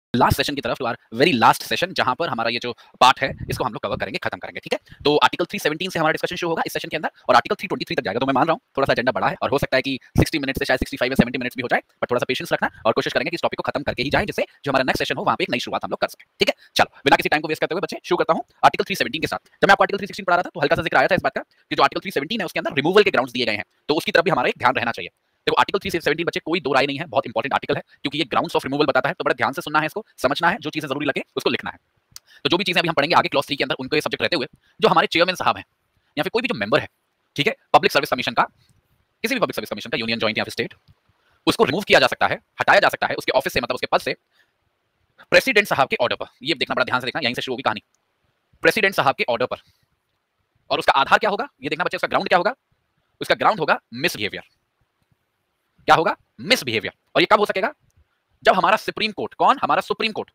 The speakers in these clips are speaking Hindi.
लास्ट सेशन की तरफ, to our very last session, जहां पर हमारा ये जो पार्ट है इसको हम लोग कवर करेंगे, खत्म करेंगे, ठीक है। तो आर्टिकल 317 से हमारा डिस्कशन शुरू होगा इस सेशन के अंदर और आर्टिकल 323 तक जाएगा। तो मैं मान रहा हूं थोड़ा सा एजेंडा बड़ा है और हो सकता है कि 60 मिनट से शायद 65 या 70 मिनट्स भी हो जाए, बट थोड़ा सा पेशेंस रखना और कोशिश करेंगे कि इस टॉपिक को खत्म करके ही जाए, जिससे जो हमारा नेक्स्ट सेशन हो वहां पे एक नई शुरुआत हम लोग कर सकें, ठीक है। चलो बिना किसी टाइम को वेस्ट करते हुए बच्चे शुरू करता हूं आर्टिकल 317 के साथ। जब मैं आपको आर्टिकल 316 पढ़ा रहा था तो हल्का सा जिक्र आया था इस बात का कि जो आर्टिकल 317 है उसके अंदर रिमूवल के ग्राउंड्स दिए गए हैं, तो उसकी तरफ भी हमारा एक ध्यान रहना चाहिए। देखो आर्टिकल 317 बच्चे कोई दो राय नहीं है, बहुत इंपॉर्टेंट आर्टिकल है क्योंकि ये ग्राउंड्स ऑफ रिमूवल बताता है, तो बड़ा ध्यान से सुनना है, इसको समझना है, जो चीजें जरूरी लगे उसको लिखना है। तो जो भी चीजें अभी हम पढ़ेंगे आगे क्लॉज 3 के अंदर उनको सब्जेक्ट रहते हुए, जो हमारे चेयरमैन साहब हैं या फिर कोई भी जो मेंबर है, ठीक है, पब्लिक सर्विस कमीशन का, किसी भी पब्लिक सर्विस कमीशन का, यूनियन, जॉइंट या फिर स्टेट, उसको रिमूव किया जा सकता है, हटाया जा सकता है उसके ऑफिस से, मतलब उसके पद से, प्रेसिडेंट साहब के ऑर्डर पर। ये देखना बड़ा ध्यान से देखना, यहीं से शुरू होगी कहानी, प्रेसिडेंट साहब के ऑर्डर पर। और उसका आधार क्या होगा ये देखना बच्चे, उसका ग्राउंड क्या होगा, उसका ग्राउंड होगा मिसबिहेवियर। क्या होगा? मिसबिहेवियर। और ये कब हो सकेगा? जब हमारा सुप्रीम कोर्ट, कौन? हमारा सुप्रीम कोर्ट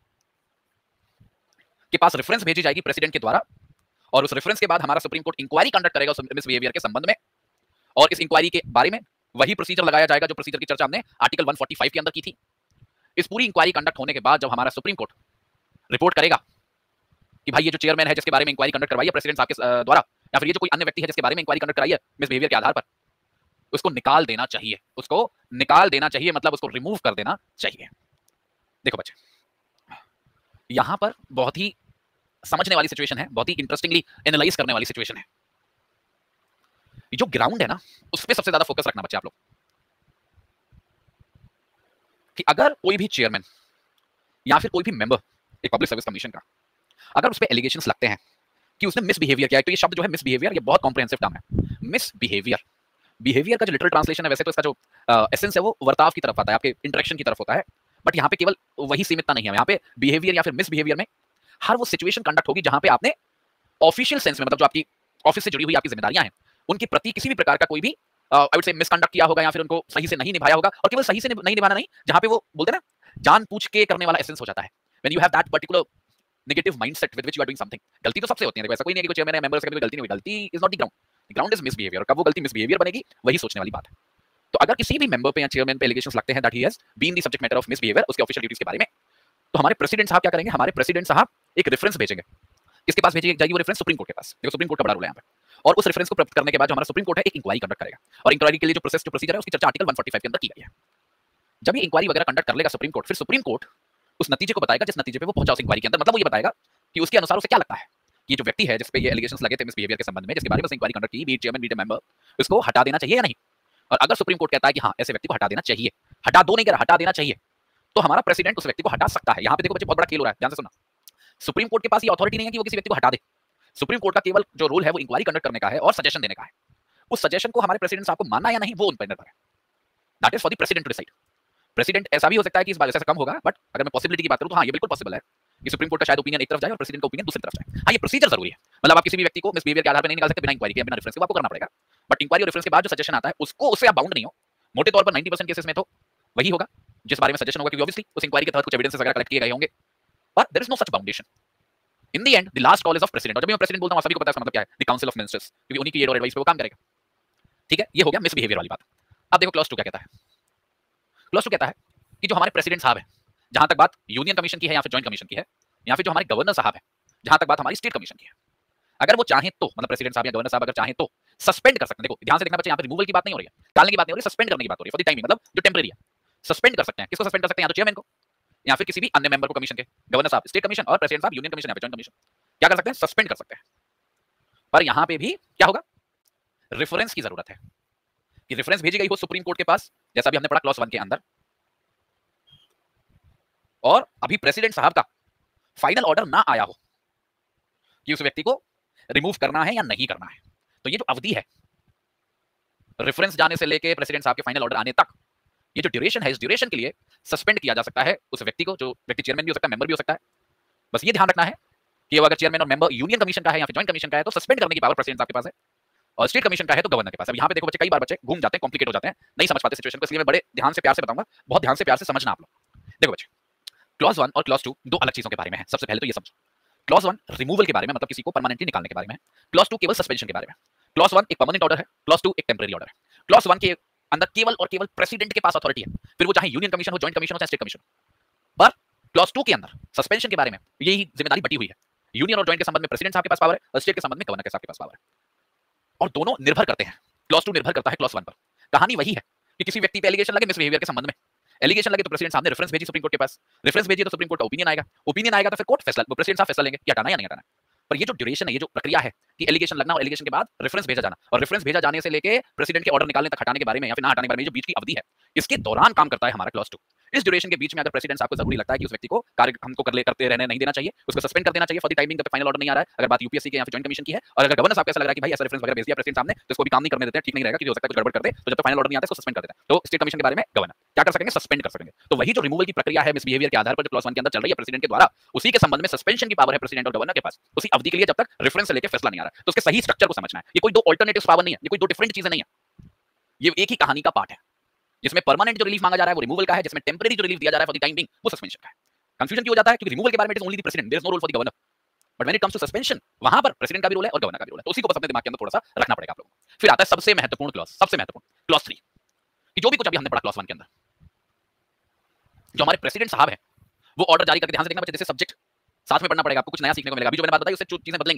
के पास रेफरेंस भेजी जाएगी प्रेसिडेंट के द्वारा, और उस रेफरेंस के बाद हमारा सुप्रीम कोर्ट इंक्वायरी कंडक्ट करेगा उस मिसबिहेवियर के संबंध में, और इस इंक्वायरी के बारे में वही प्रोसीजर लगाया जाएगा जो प्रोसीजर की चर्चा हमने आर्टिकल 145 के अंदर की थी। इस पूरी इंक्वायरी कंडक्ट होने के बाद जब हमारा सुप्रीम कोर्ट रिपोर्ट करेगा कि भाई ये जो चेयरमैन है जिसके बारे में इंक्वायरी कंडक्ट करवाई है प्रेसिडेंट साहब के द्वारा, या फिर ये जो कोई अन्य व्यक्ति है जिसके बारे में इंक्वायरी कंडक्ट कराई है मिसबिहेवियर के आधार पर, उसको निकाल देना चाहिए, उसको निकाल देना चाहिए, मतलब उसको रिमूव कर देना चाहिए। देखो बच्चे, यहां पर बहुत ही समझने वाली सिचुएशन है, बहुत ही इंटरेस्टिंगली एनालाइज करने वाली सिचुएशन है। ये जो ग्राउंड है ना, उस पर सबसे ज्यादा फोकस रखना बच्चे आप लोग, कि अगर कोई भी चेयरमैन या फिर कोई भी मेंबर एक पब्लिक सर्विस कमीशन का, अगर उस पर एलिगेशंस लगते हैं कि उसने मिसबिहेवियर किया है, तो ये शब्द जो है मिसबिहेवियर, ये बहुत कॉम्प्रिहेंसिव टर्म है। मिसबिहेवियर, बिहेवियर का जो लिटरल ट्रांसलेशन है, वैसे तो इसका जो एसेंस है वो वर्ताव की तरफ आता है, आपके इंटरेक्शन की तरफ होता है, बट यहाँ पे केवल वही सीमितता नहीं है। यहाँ पे बिहेवियर या फिर मिसबिहेवियर में हर वो सिचुएशन कंडक्ट होगी जहां पे आपने ऑफिशियल सेंस में, मतलब जो आपकी ऑफिस से जुड़ी हुई आपकी जिम्मेदारियां हैं उनके प्रति किसी भी प्रकार का कोई भी आई वुड से मिसकंडक्ट किया होगा या फिर उनको सही से नहीं निभाया होगा। और केवल सही से नहीं निभाना नहीं, जहां पे वो बोलते हैं ना जानबूझ के करने वाला एसेंस हो जाता है, when you have that particular negative mindset with which you are doing something. गलती तो सबसे होती है, देखो ऐसा कोई नहीं है कि कोई चेयरमैन या मेंबर से कभी गलती नहीं हुई, गलती is not the ground, the ground is misbehaviour. और कब वो गलती मिसबिहेवियर बनेगी वही सोचने वाली बात है। तो अगर किसी भी मेंबर पे या चेयरमैन पे एलिगेशंस लगते हैं that he has been the subject matter of misbehaviour उसके ऑफिशियल ड्यूटीज के बारे में, तो हमारे प्रेसिडेंट साहब क्या करेंगे? हमारे प्रेसिडेंट साहब एक रेफरेंस भेजेंगे। किसके पास भेजी जाएगी वो रेफरेंस? सुप्रीम कोर्ट के पास। देखो सुप्रीम कोर्ट का बड़ा रोल है यहाँ पे। और उस रेफरेंस को प्राप्त करने के बाद जो हमारा सुप्रीम कोर्ट है एक इंक्वायरी कंडक्ट करेगा, और इंक्वायरी के लिए जो प्रोसीजर है उसकी चर्चा आर्टिकल 145 के अंदर की गई है। जब ये इंक्वायरी वगैरह कंडक्ट कर लेगा सुप्रीम कोर्ट, फिर सुप्रीम कोर्ट उस नतीजे को बताएगा जिस नतीजे पे वो पहुंचा उस इंक्वायरी के अंदर, मतलब वो ये बताएगा कि उसके अनुसार उसे क्या लगता है कि ये जो व्यक्ति है जिस पे ये एलिगेशंस लगे थे मिसबिहेवियर के संबंध में, जिसके बारे में इंक्वायरी कंडक्ट की, बी चेयरमैन बी मेंबर, उसको हटा देना चाहिए या नहीं। और अगर सुप्रीम कोर्ट कहता है कि हाँ ऐसे व्यक्ति को हटा देना चाहिए, हटा दो नहीं कह रहा, हटा देना चाहिए, तो हमारा प्रेसिडेंट उस व्यक्ति को हटा सकता है। यहाँ पे देखो बच्चे बहुत बड़ा खेल हो रहा है, ध्यान से सुनना। सुप्रीम कोर्ट के पास ये अथॉरिटी नहीं है कि वो किसी व्यक्ति को हटा दे। सुप्रीम कोर्ट का केवल जो रोल है वो इंक्वायरी कंडक्ट करने का है और सजेशन देने का है। उस सजेशन को हमारे प्रेसिडेंट साहब को मानना या नहीं वो उन पर निर्भर है। That is for the president to decide. President ऐसा भी हो सकता है कि इस बार ऐसा कम होगा, बट अगर मैं पॉसिबिलिटी की बात करूं तो हाँ ये बिल्कुल पॉसिबल है कि सुप्रीम कोर्ट का शायद ओपिनियन एक तरफ जाए और प्रेसिडेंट का ओपिनियन दूसरी तरफ जाए। हाँ ये प्रोसीजर जरूरी है, मतलब आप किसी भी व्यक्ति को मिसबिहेवियर के आधार पर नहीं निकाल सकते बिना इंक्वायरी के, बिना रेफरेंस के, आपको करना पड़ेगा। बट इंक्वायरी और रेफरेंस के बाद जो सजेशन आता है उसको, उससे आप बाउंड नहीं हो। मोटे तौर पर 90% केसेस में तो वही होगा जिस बारे में सजेशन होगा, क्योंकि ऑब्वियसली उस इंक्वायरी के तहत कुछ एविडेंसेस वगैरह कलेक्ट किए गए होंगे, but there is no such boundation. In the end the last call is of president. और जब मैं प्रेसिडेंट बोलता हूं सभी को पता है मतलब क्या है, द काउंसिल ऑफ मिनिस्टर्स, क्योंकि उन्हीं की एड और एडवाइस पे वो काम करेगा। ठीक है, ये हो गया मिसबिहेवियर वाली बात। अब देखो क्लॉज 2 क्या कहता है। क्लॉज 2 कहता है कि जो हमारे प्रेसिडेंट साहब है, जहां तक बात यूनियन कमीशन की है या फिर जॉइंट कमीशन की है, या फिर जो हमारे गवर्नर साहब है जहां तक बात हमारी स्टेट कमीशन की है, अगर वो चाहे तो, मतलब प्रेसिडेंट साहब या गवर्नर साहब अगर चाहे तो सस्पेंड कर सकते हैं। देखो ध्यान से देखना बच्चे, यहाँ पे रिमूवल की बात नहीं हो रही है, टालने की बात नहीं हो रही, सस्पेंड करने की बात हो रही है फॉर द टाइमिंग, मतलब जो टेम्परेरी है। सस्पेंड कर सकते हैं, किसको सस्पेंड कर सकते हैं? या तो चेयरमैन को या फिर किसी भी अन्य मेंबर को कमीशन के, गवर्नर साहब स्टेट कमीशन और प्रेसिडेंट साहब यूनियन कमीशन या फिर जॉइंट कमीशन, क्या कर सकते हैं? सस्पेंड कर सकते हैं। पर यहां पे भी क्या होगा? रेफरेंस की जरूरत है कि रेफरेंस भेजी गई हो सुप्रीम कोर्ट के पास, जैसा भी हमने पढ़ा क्लॉज 1 के अंदर, और अभी प्रेसिडेंट साहब का फाइनल ऑर्डर ना आया हो कि उस व्यक्ति को रिमूव करना है या नहीं करना है। तो ये जो अवधि है रेफरेंस जाने से लेके प्रेसिडेंट साहब के फाइनल ऑर्डर आने तक, ये जो ड्यूरेशन है, इस ड्यूरेशन के लिए सस्पेंड किया जा सकता है उस व्यक्ति को, जो व्यक्ति चेयरमैन भी हो सकता है, मेंबर भी हो सकता है। बस ये ध्यान रखना है कि अगर चेयरमैन और मेंबर यूनियन कमीशन का है या फिर जॉइंट कमीशन का है तो सस्पेंड करने की पावर प्रेसिडेंट साहब के पास है, और स्टेट कमीशन का है तो गवर्नर के पास। अब यहाँ पे देखो बच्चे, कई बार बच्चे घूम जाते हैं, कॉम्प्लिकेट हो जाते हैं, नहीं समझ पाते सिचुएशन को, इसलिए मैं बड़े ध्यान से प्यार से बताऊंगा, बहुत ध्यान से प्यार से समझना आप लोग। देखो बच्चे, क्लॉज 1 और क्लॉज 2 दो अलग चीजों के बारे में है। सबसे पहले तो ये समझो, क्लॉज 1 रिमूवल के बारे में, मतलब किसी को परमानेंटली निकालने के बारे में है। क्लॉज 2 केवल सस्पेंशन के बारे में। क्लॉज 1 एक परमानेंट ऑर्डर है, क्लॉज 2 एक टेम्परेरी ऑर्डर है। क्लॉज 1 के अंदर केवल और केवल प्रेसिडेंट के पास अथॉरिटी है, फिर वो चाहे यूनियन कमीशन हो, जॉइंट कमीशन हो, चाहे स्टेट कमीशन हो। पर क्लॉज 2 के अंदर सस्पेंशन के बारे में यही जिम्मेदारी बटी हुई है। यूनियन और जॉइंट के संबंध में प्रेसिडेंट साहब के पास पावर है और स्टेट के संबंध में गवर्नर के साहब के पास पावर है, और दोनों निर्भर करते हैं। क्लॉज 2 निर्भर करता है क्लॉज 1 पर। कहानी वही है कि किसी व्यक्ति पे एलिगेशन लगे मिसबिहेवियर के संबंध में, एलिगेशन लगे तो प्रेसिडेंट साहब ने रेफरेंस भेजी सुप्रीम कोर्ट के पास, रेफरेंस भेजी तो सुप्रीम कोर्ट का ओपिनियन आएगा, ओपिनियन आएगा तो फिर कोर्ट फैसला, प्रेसिडेंट साहब फैसला लेंगे कि हटाना या नहीं हटाना। पर ये जो ड्यूरेशन है, ये जो प्रक्रिया है कि एलिगेशन लगना और एलिगेशन के बाद रेफरेंस भेजा जाना और रेफरेंस भेजा जाने से लेके प्रेसिडेंट के ऑर्डर निकालने तक हटाने के बारे में या फिर ना हटाने के बारे में जो बीच की अवधि है, इसके दौरान काम करता है हमारा क्लॉज 2। इस ड्यूरेशन के बीच में अगर प्रेसिडेंट साहब को जरूरी लगता है कि उस व्यक्ति को कार्य हमको करते रहने नहीं देना चाहिए, उसको सस्पेंड कर देना चाहिए फॉर द टाइमिंग, जब तक फाइनल ऑर्डर नहीं आ रहा है, अगर बात यूपीएससी के या फिर जॉइंट कमीशन की है, और अगर गवर्नर साहब को ऐसा लग रहा है कि भाई ऐसा रेफरेंस वगैरह भेज दिया प्रेसिडेंट साहब ने तो इसको भी काम नहीं करने देते हैं, ठीक नहीं रहेगा, कि हो सकता है कुछ गड़बड़ कर दे, तो जब तक फाइनल ऑर्डर नहीं आता इसको सस्पेंड कर देते हैं। तो स्टेट कमीशन के बारे में गवर्नर क्या कर सकेंगे? सस्पेंड कर सकेंगे। तो वही जो रिमूवल की प्रक्रिया है मिसबिहेवियर के आधार पर जो क्लॉज 1 के अंदर चल रही है प्रेसिडेंट के द्वारा, उसी के संबंध में सस्पेंशन की पावर है प्रेसिडेंट और गवर्नर के पास उसी अवधि के लिए जब तक रेफरेंस से लेकर फैसला नहीं आ रहा है। तो उसके सही स्ट्रक्चर को समझना है। ये कोई दो अल्टरनेटिव पावर नहीं है, ये कोई दो डिफरेंट चीजें नहीं है, ये एक ही कहानी का पार्ट है। जिसमें परमानेंट जो रिलीफ मांगा जा रहा है वो रिमूवल का है, जिसमें टेम्परेरी जो रिलीफ दिया जा रहा है फॉर द टाइम बीइंग वो सस्पेंशन का है। कंफ्यूजन क्यों हो जाता है? क्योंकि रिमूवल के बारे में it is only the president, there is no role for the governor, but when it comes to suspension वहां पर प्रेसिडेंट का भी रोल है और गवर्नर का भी रोल है। तो उसी को बस अपने दिमाग के अंदर थोड़ा सा रखना पड़ेगा आप लोगों को। फिर आता है सबसे महत्वपूर्ण क्लॉज, सबसे महत्वपूर्ण क्लॉज 3, कि जो भी कुछ अभी हमने पढ़ा क्लॉज 1 के अंदर, जो हमारे प्रेसिडेंट साहब है वो ऑर्डर जारी करके, ध्यान से देखना बच्चे, जैसे सब्जेक्ट साथ में पढ़ना पड़ेगा आपको, कुछ नया सीखने को मिलेगा। अभी जो मैंने बात बताई उससे चीजें बदलेंगी।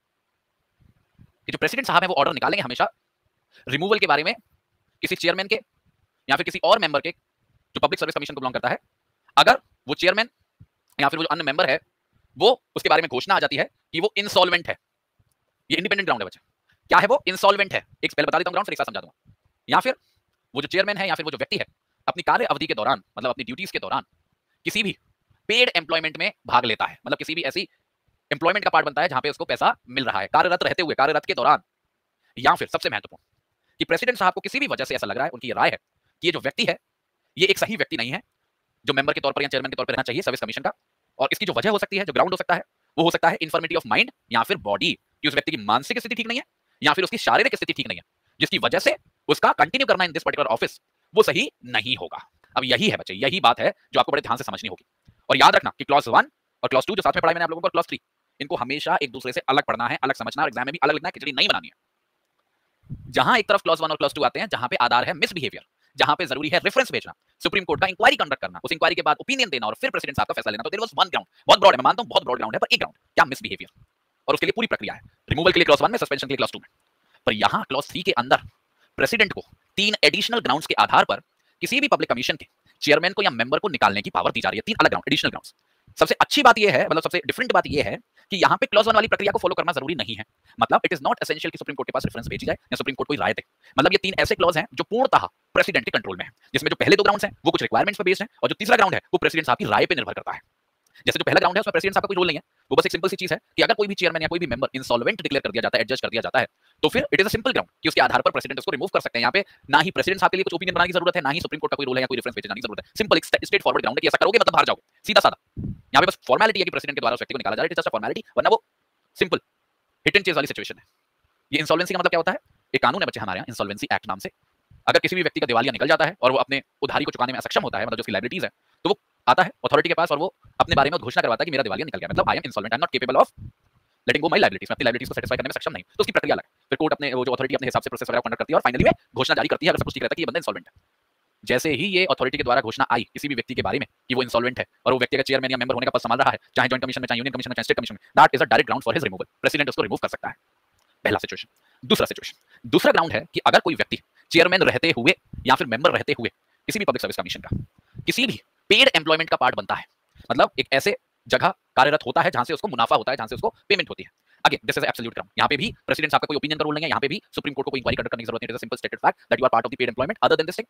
कि जो प्रेसिडेंट साहब है वो ऑर्डर निकालेंगे हमेशा रिमूवल के बारे में किसी चेयरमैन के या फिर किसी और मेंबर के जो पब्लिक सर्विस कमीशन को बिलोंग करता है। अगर वो चेयरमैन या फिर वो जो अन्य मेंबर है वो उसके बारे में घोषणा आ जाती है कि वो इंसॉल्वेंट है, ये इंडिपेंडेंट ग्राउंड है बच्चे, क्या है वो? इंसॉल्वेंट है। एक पहले बता देता हूं ग्राउंड, फिर एक साथ समझा दूंगा। या फिर वो जो चेयरमैन है या फिर वो जो व्यक्ति है अपनी कार्य अवधि के दौरान, मतलब अपनी ड्यूटीज के दौरान किसी भी पेड एम्प्लॉयमेंट में भाग लेता है, मतलब किसी भी ऐसी एम्प्लॉयमेंट का पार्ट बनता है जहां पे उसको पैसा मिल रहा है कार्यरत रहते हुए, कार्यरत के दौरान। या फिर सबसे महत्वपूर्ण कि प्रेसिडेंट साहब को किसी भी वजह से ऐसा लग रहा है, उनकी राय है कि ये जो व्यक्ति है ये एक सही व्यक्ति नहीं है जो मेंबर के तौर पर या चेयरमैन के तौर पर रहना चाहिए सर्विस कमीशन का, और इसकी जो वजह हो सकती है, जो ग्राउंड हो सकता है, वो हो सकता है इन्फॉर्मिटी ऑफ माइंड या फिर बॉडी, कि उस व्यक्ति की मानसिक स्थिति ठीक नहीं है या फिर उसकी शारीरिक स्थिति ठीक नहीं है, जिसकी वजह से उसका कंटिन्यू करना इन दिस पर्टिकुलर ऑफिस वो सही नहीं होगा। अब यही है बच्चे, यही बात है जो आपको बड़े ध्यान से समझनी होगी। और याद रखना कि क्लॉज 1 और क्लॉज 2 जो साथ में पढ़ाई मैंने आप लोगों को, क्लॉज 3, इनको हमेशा एक दूसरे से अलग पढ़ना है, अलग समझना, और एग्जाम में भी अलग लिखना है, खिचड़ी नहीं बनानी है। जहां एक तरफ क्लॉज 1 और क्लॉज 2 आते हैं जहां पे आधार है मिसबिहेवियर, जहां पे जरूरी है रेफरेंस भेजना, सुप्रीम कोर्ट का इंक्वायरी कंडक्ट करना, उस इंक्वायरी के बाद ओपिनियन देना और फिर प्रेसिडेंट साहब का फैसला लेना। तो देयर वाज वन ग्राउंड, बहुत ब्रॉड है, मैं मानता हूं बहुत ब्रॉड ग्राउंड है, पर एक ग्राउंड क्या? मिसबिहेवियर, और उसके लिए पूरी प्रक्रिया है। रिमूवल के लिए क्लॉज 1 में, सस्पेंशन के लिए क्लॉज 2 में। पर यहां क्लॉज 3 के अंदर प्रेसिडेंट को 3 एडिशनल ग्राउंड्स के आधार पर किसी भी पब्लिक कमीशन के चेयरमैन को या मेंबर को निकालने की पावर दी जा रही है। 3 अलग ग्राउंड, एडिशनल ग्राउंड्स। सबसे अच्छी बात यह है, मतलब सबसे डिफरेंट बात यह है कि यहां पे क्लॉज 1 वाली प्रक्रिया को फॉलो करना जरूरी नहीं है। मतलब इट इज नॉट एसेंशियल कि सुप्रीम कोर्ट के पास रेफरेंस भेजी जाए या सुप्रीम कोर्ट कोई राय दे। मतलब ये 3 ऐसे क्लॉज हैं जो पूर्णतः प्रेसिडेंट के कंट्रोल में है, जिसमें जो पहले 2 ग्राउंड्स हैं वो कुछ रिक्वायरमेंट्स पर बेस्ड हैं, और जो तीसरा ग्राउंड है वो प्रेसिडेंट साहब की राय पे निर्भर करता है। जैसे जो पहला ग्राउंड है उसमें प्रेसिडेंट साहब का कोई रोल नहीं है, वो बस एक सिंपल सी चीज है कि अगर कोई भी चेयरमैन या कोई भी मेंबर इंसॉल्वेंट डिक्लेयर कर दिया जाता है, एडजस्ट कर दिया जाता है, तो फिर it is a simple ground कि उसके आधार पर प्रेसिडेंट उसको रिमूव कर सकते हैं। यहाँ पे ना ही प्रेसिडेंट साहब के लिए कुछ ओपिनियन बनाने की जरूरत है, ना ही सुप्रीम कोर्ट का कोई रोल है या कोई रेफरेंस भेजने की जरूरत है। सिंपल स्ट्रेट फॉरवर्ड ग्राउंड है कि ऐसा करोगे मतलब बाहर जाओगे, सीधा साधा। यहाँ पे बस फॉर्मेलिटी है कि प्रेसिडेंट के द्वारा उस व्यक्ति को निकाला जा रहा है, it is just a formality, वरना वो सिंपल हिट एंड चेज वाली सिचुएशन है। ये इंसॉल्वेंसी का मतलब क्या होता है? एक कानून है बच्चे हमारे यहाँ, इंसॉल्वेंसी एक्ट नाम से। अगर किसी भी व्यक्ति का दिवालिया निकल जाता है और वो अपने उधारी को चुकाने में असक्षम होता है, मतलब जो उसकी लायबिलिटीज है, तो वो आता है अथॉरिटी के पास और वो अपने बारे में घोषणा करवाता है कि मेरा दिवालिया निकल गया, मतलब I am insolvent, I am not capable of letting go my liabilities, मैं अपनी लायबिलिटीज को सेटिस्फाई करने में सक्षम नहीं। तो उसकी प्रक्रिया अलग है। फिर कोर्ट अपने वो जो अथॉरिटी अपने हिसाब से प्रोसेस वगैरह कंडक्ट करती है और फाइनली में घोषणा जारी करती है अगर सब कुछ ठीक रहता है कि ये बंदा इंसॉल्वेंट है। जैसे ही ये अथॉरिटी के द्वारा घोषणा आई किसी भी व्यक्ति के बारे में कि वो इंसॉल्वेंट है और वो व्यक्ति का चेयरमैन या मेंबर होने का पद संभाल रहा है, चाहे जॉइंट कमीशन में, चाहे यूनियन कमीशन में, चाहे स्टेट कमीशन में, that is a direct ground for his removal. President उसको रिमूव कर सकता है। पहला सिचुएशन। दूसरा ग्राउंड है कि अगर कोई व्यक्ति चेयरमैन रहते हुए या फिर मेंबर रहते हुए किसी भी पब्लिक सर्विस कमीशन का किसी भी पेड एम्प्लॉयमेंट का पार्ट बनता है, मतलब एक ऐसे जगह कार्यरत होता है जहां से उसको मुनाफा होता है, जहां से उसको पेमेंट होती है। Again this is absolute ground. यहां पे भी प्रेसिडेंट साहब का कोई ओपिनियन का रोल नहीं है, यहां पे भी सुप्रीम कोर्ट को कोई इंक्वायरी कंडक्ट करने की जरूरत नहीं है। It is a simple stated fact that you are part of the paid employment, other than this thing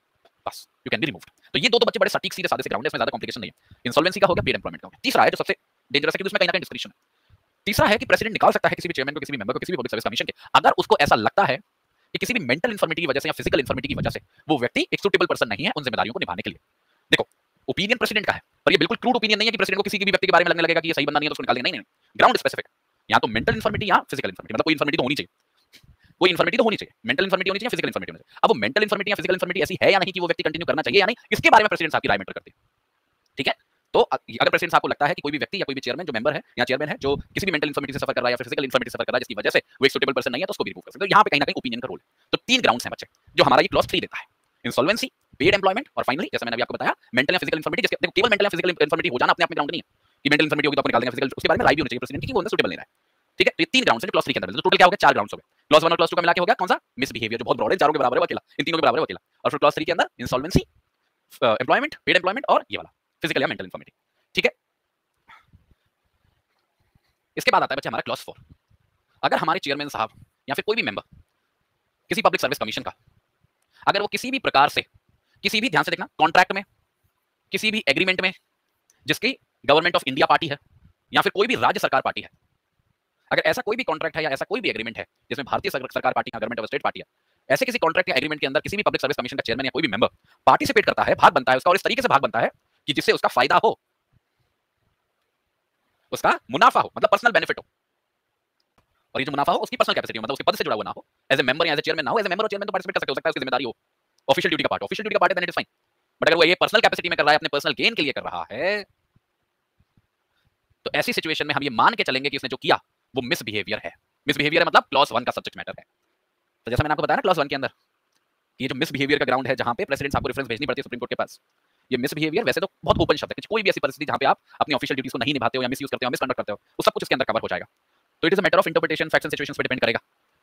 बस यू कैन बी रिमूव्ड। तो ये दो तो बच्चे बड़े सटीक सीधे साधे से ग्राउंड है, इसमें ज्यादा कॉम्प्लिकेशन नहीं है। इंसॉल्वेंसी का हो गया, पेड एम्प्लॉयमेंट का हो गया। तीसरा है जो सबसे डेंजरस है कि उसमें कहीं ना कहीं डिस्क्रिप्शन है। तीसरा है कि प्रेसिडेंट निकाल सकता है किसी भी चेयरमैन को, किसी भी मेंबर को, किसी भी पब्लिक सर्विस कमीशन के, अगर उसको ऐसा लगता है कि किसी भी मेंटल इन्फॉर्मिटी की वजह से या फिजिकल इन्फॉर्मिटी की वजह से वो व्यक्ति एक सूटेबल पर्सन नहीं है उन जिम्मेदारियों को निभाने के लिए। देखो ओपिनियन प्रेसिडेंट का है, पर ये बिल्कुल क्रूड ओपिनियन नहीं है कि प्रेसिडेंट को किसी भी व्यक्ति के बारे में लगने लगेगा कि ये सही बंदा नहीं है तो उसको निकाल देंगे। नहीं, ग्राउंड स्पेसिफिक। या तो मेंटल इन्फॉर्मिटी या फिजिकल इन्फॉर्मिटी, मतलब कोई इन्फॉर्मिटी तो होनी चाहिए, कोई इन्फॉर्मिटी तो होनी चाहिए, मेंटल इन्फॉर्मिटी होनी चाहिए, फिजिकल इन्फॉर्मिटी होनी चाहिए। अब वो मेंटल इन्फॉर्मिटी या फिजिकल इन्फॉर्मिटी ऐसी है या नहीं कि वो व्यक्ति कंटिन्यू करना चाहिए या नहीं, इसके बारे में प्रेसिडेंट साहब की राय मैटर करती है। ठीक है, तो अगर प्रेसिडेंट साहब को लगता है कि कोई भी व्यक्ति या कोई भी चेयरमैन जो मेंबर है या चेयरमैन है जो किसी भी मेंटल इन्फॉर्मिटी से सफर कर रहा है या फिजिकल इन्फॉर्मिटी से सफर कर रहा है जिसकी वजह से वो एक सूटेबल पर्सन नहीं है, तो उसको भी रिमूव कर सकते हैं। तो यहाँ पे कहीं ना कहीं ओपिनियन का रोल है। तो 3 ग्राउंड्स हैं बच्चे जो हमारा ये क्लॉज 3 देता है, इंसॉल्वेंसी, पेड एम्प्लॉयमेंट और फाइनली जैसे मैंने अभी आपको बताया मेंटल या फिजिकल इन्फॉर्मिटी, जिसके देखो केवल मेंटल या फिजिकल इन्फॉर्मिटी हो जाना अपने आप में ग्राउंड नहीं है कि मेंटल इन्फॉर्मिटी होगी तो अपन निकाल देंगे फिजिकल, उसके बारे में राय भी होनी चाहिए प्रेसिडेंट की वो अंदर सूटेबल नहीं रहा है। ठीक है, तो ये 3 ग्राउंड्स हैं जो क्लॉज 3 के अंदर, तो टोटल क्या हो गया 4 ग्राउंड्स हो गए। क्लॉज 1 और क्लॉज 2 का मिला के हो गया कौन सा, मिसबिहेवियर, जो बहुत ब्रॉड है, चारों के बराबर है अकेला, इन तीनों के बराबर है अकेला। और फिर क्लॉज 3 के अंदर इंसॉल्वेंसी, एम्प्लॉयमेंट, पेड एम्प्लॉयमेंट और ये वाला फिजिकल या मेंटल इन्फॉर्मिटी। ठीक है, इसके बाद आता है बच्चे हमारा क्लॉज 4। अगर हमारे चेयरमैन साहब या फिर कोई भी मेंबर किसी पब्लिक सर्विस कमीशन का, अगर वो किसी भी प्रकार से, किसी भी, ध्यान से देखना, कॉन्ट्रैक्ट में, किसी भी एग्रीमेंट में जिसकी गवर्नमेंट ऑफ इंडिया पार्टी है या फिर कोई भी राज्य सरकार पार्टी है, अगर ऐसा कोई भी कॉन्ट्रैक्ट है या ऐसा कोई भी एग्रीमेंट है जिसमें भारतीय सरकार पार्टी का, गवर्नमेंट ऑफ स्टेट पार्टी है, ऐसे किसी कॉन्ट्रैक्ट या एग्रीमेंट के अंदर किसी भी पब्लिक सर्विस कमीशन का चेयरमैन या कोई भी मेंबर पार्टिसिपेट करता है, भाग बनता है उसका, और इस तरीके से भाग बनता है कि जिससे उसका फायदा हो, उसका मुनाफा हो, मतलब पर्सनल बेनिफिट हो, और ये जो मुनाफा हो उसकी पर्सनल कैपेसिटी, मतलब उसके पद से जुड़ा हुआ ना हो, एज ए मेंबर या एज ए चेयरमैन ना हो, एज ए मेंबर और चेयरमैन तो पार्टिसिपेट कर सकते हो, सकता है उसकी जिम्मेदारी हो, ऑफिशियल ड्यूटी का पार्ट, ऑफिशियल ड्यूटी का पार्ट है, then it is fine. But अगर वो ये पर्सनल कैपेसिटी में कर रहा है, अपने पर्सनल गेन के लिए कर रहा है, तो ऐसी सिचुएशन में हम ये मान के चलेंगे कि उसने जो किया वो मिसबिहेवियर है। मिसबिहेवियर है मतलब क्लॉज 1 का सब्जेक्ट मैटर है। तो जैसा मैंने आपको बताया ना क्लॉज 1 के अंदर, ये जो मिसबिहेवियर का ग्राउंड है जहां पे प्रेसिडेंट साहब को रेफरेंस भेजनी पड़ती है सुप्रीम कोर्ट के पास, ये मिसबिहेवियर वैसे तो बहुत ओपन शब्द है कि कोई भी ऐसी परिस्थिति जहां पे आप अपनी ऑफिशियल ड्यूटीज को नहीं निभाते हो या मिसयूज करते हो, मिसकंडक्ट करते हो, वो सब कुछ इसके अंदर कवर हो जाएगा। तो it is a matter of interpretation, facts and situations पे डिपेंड करेगा।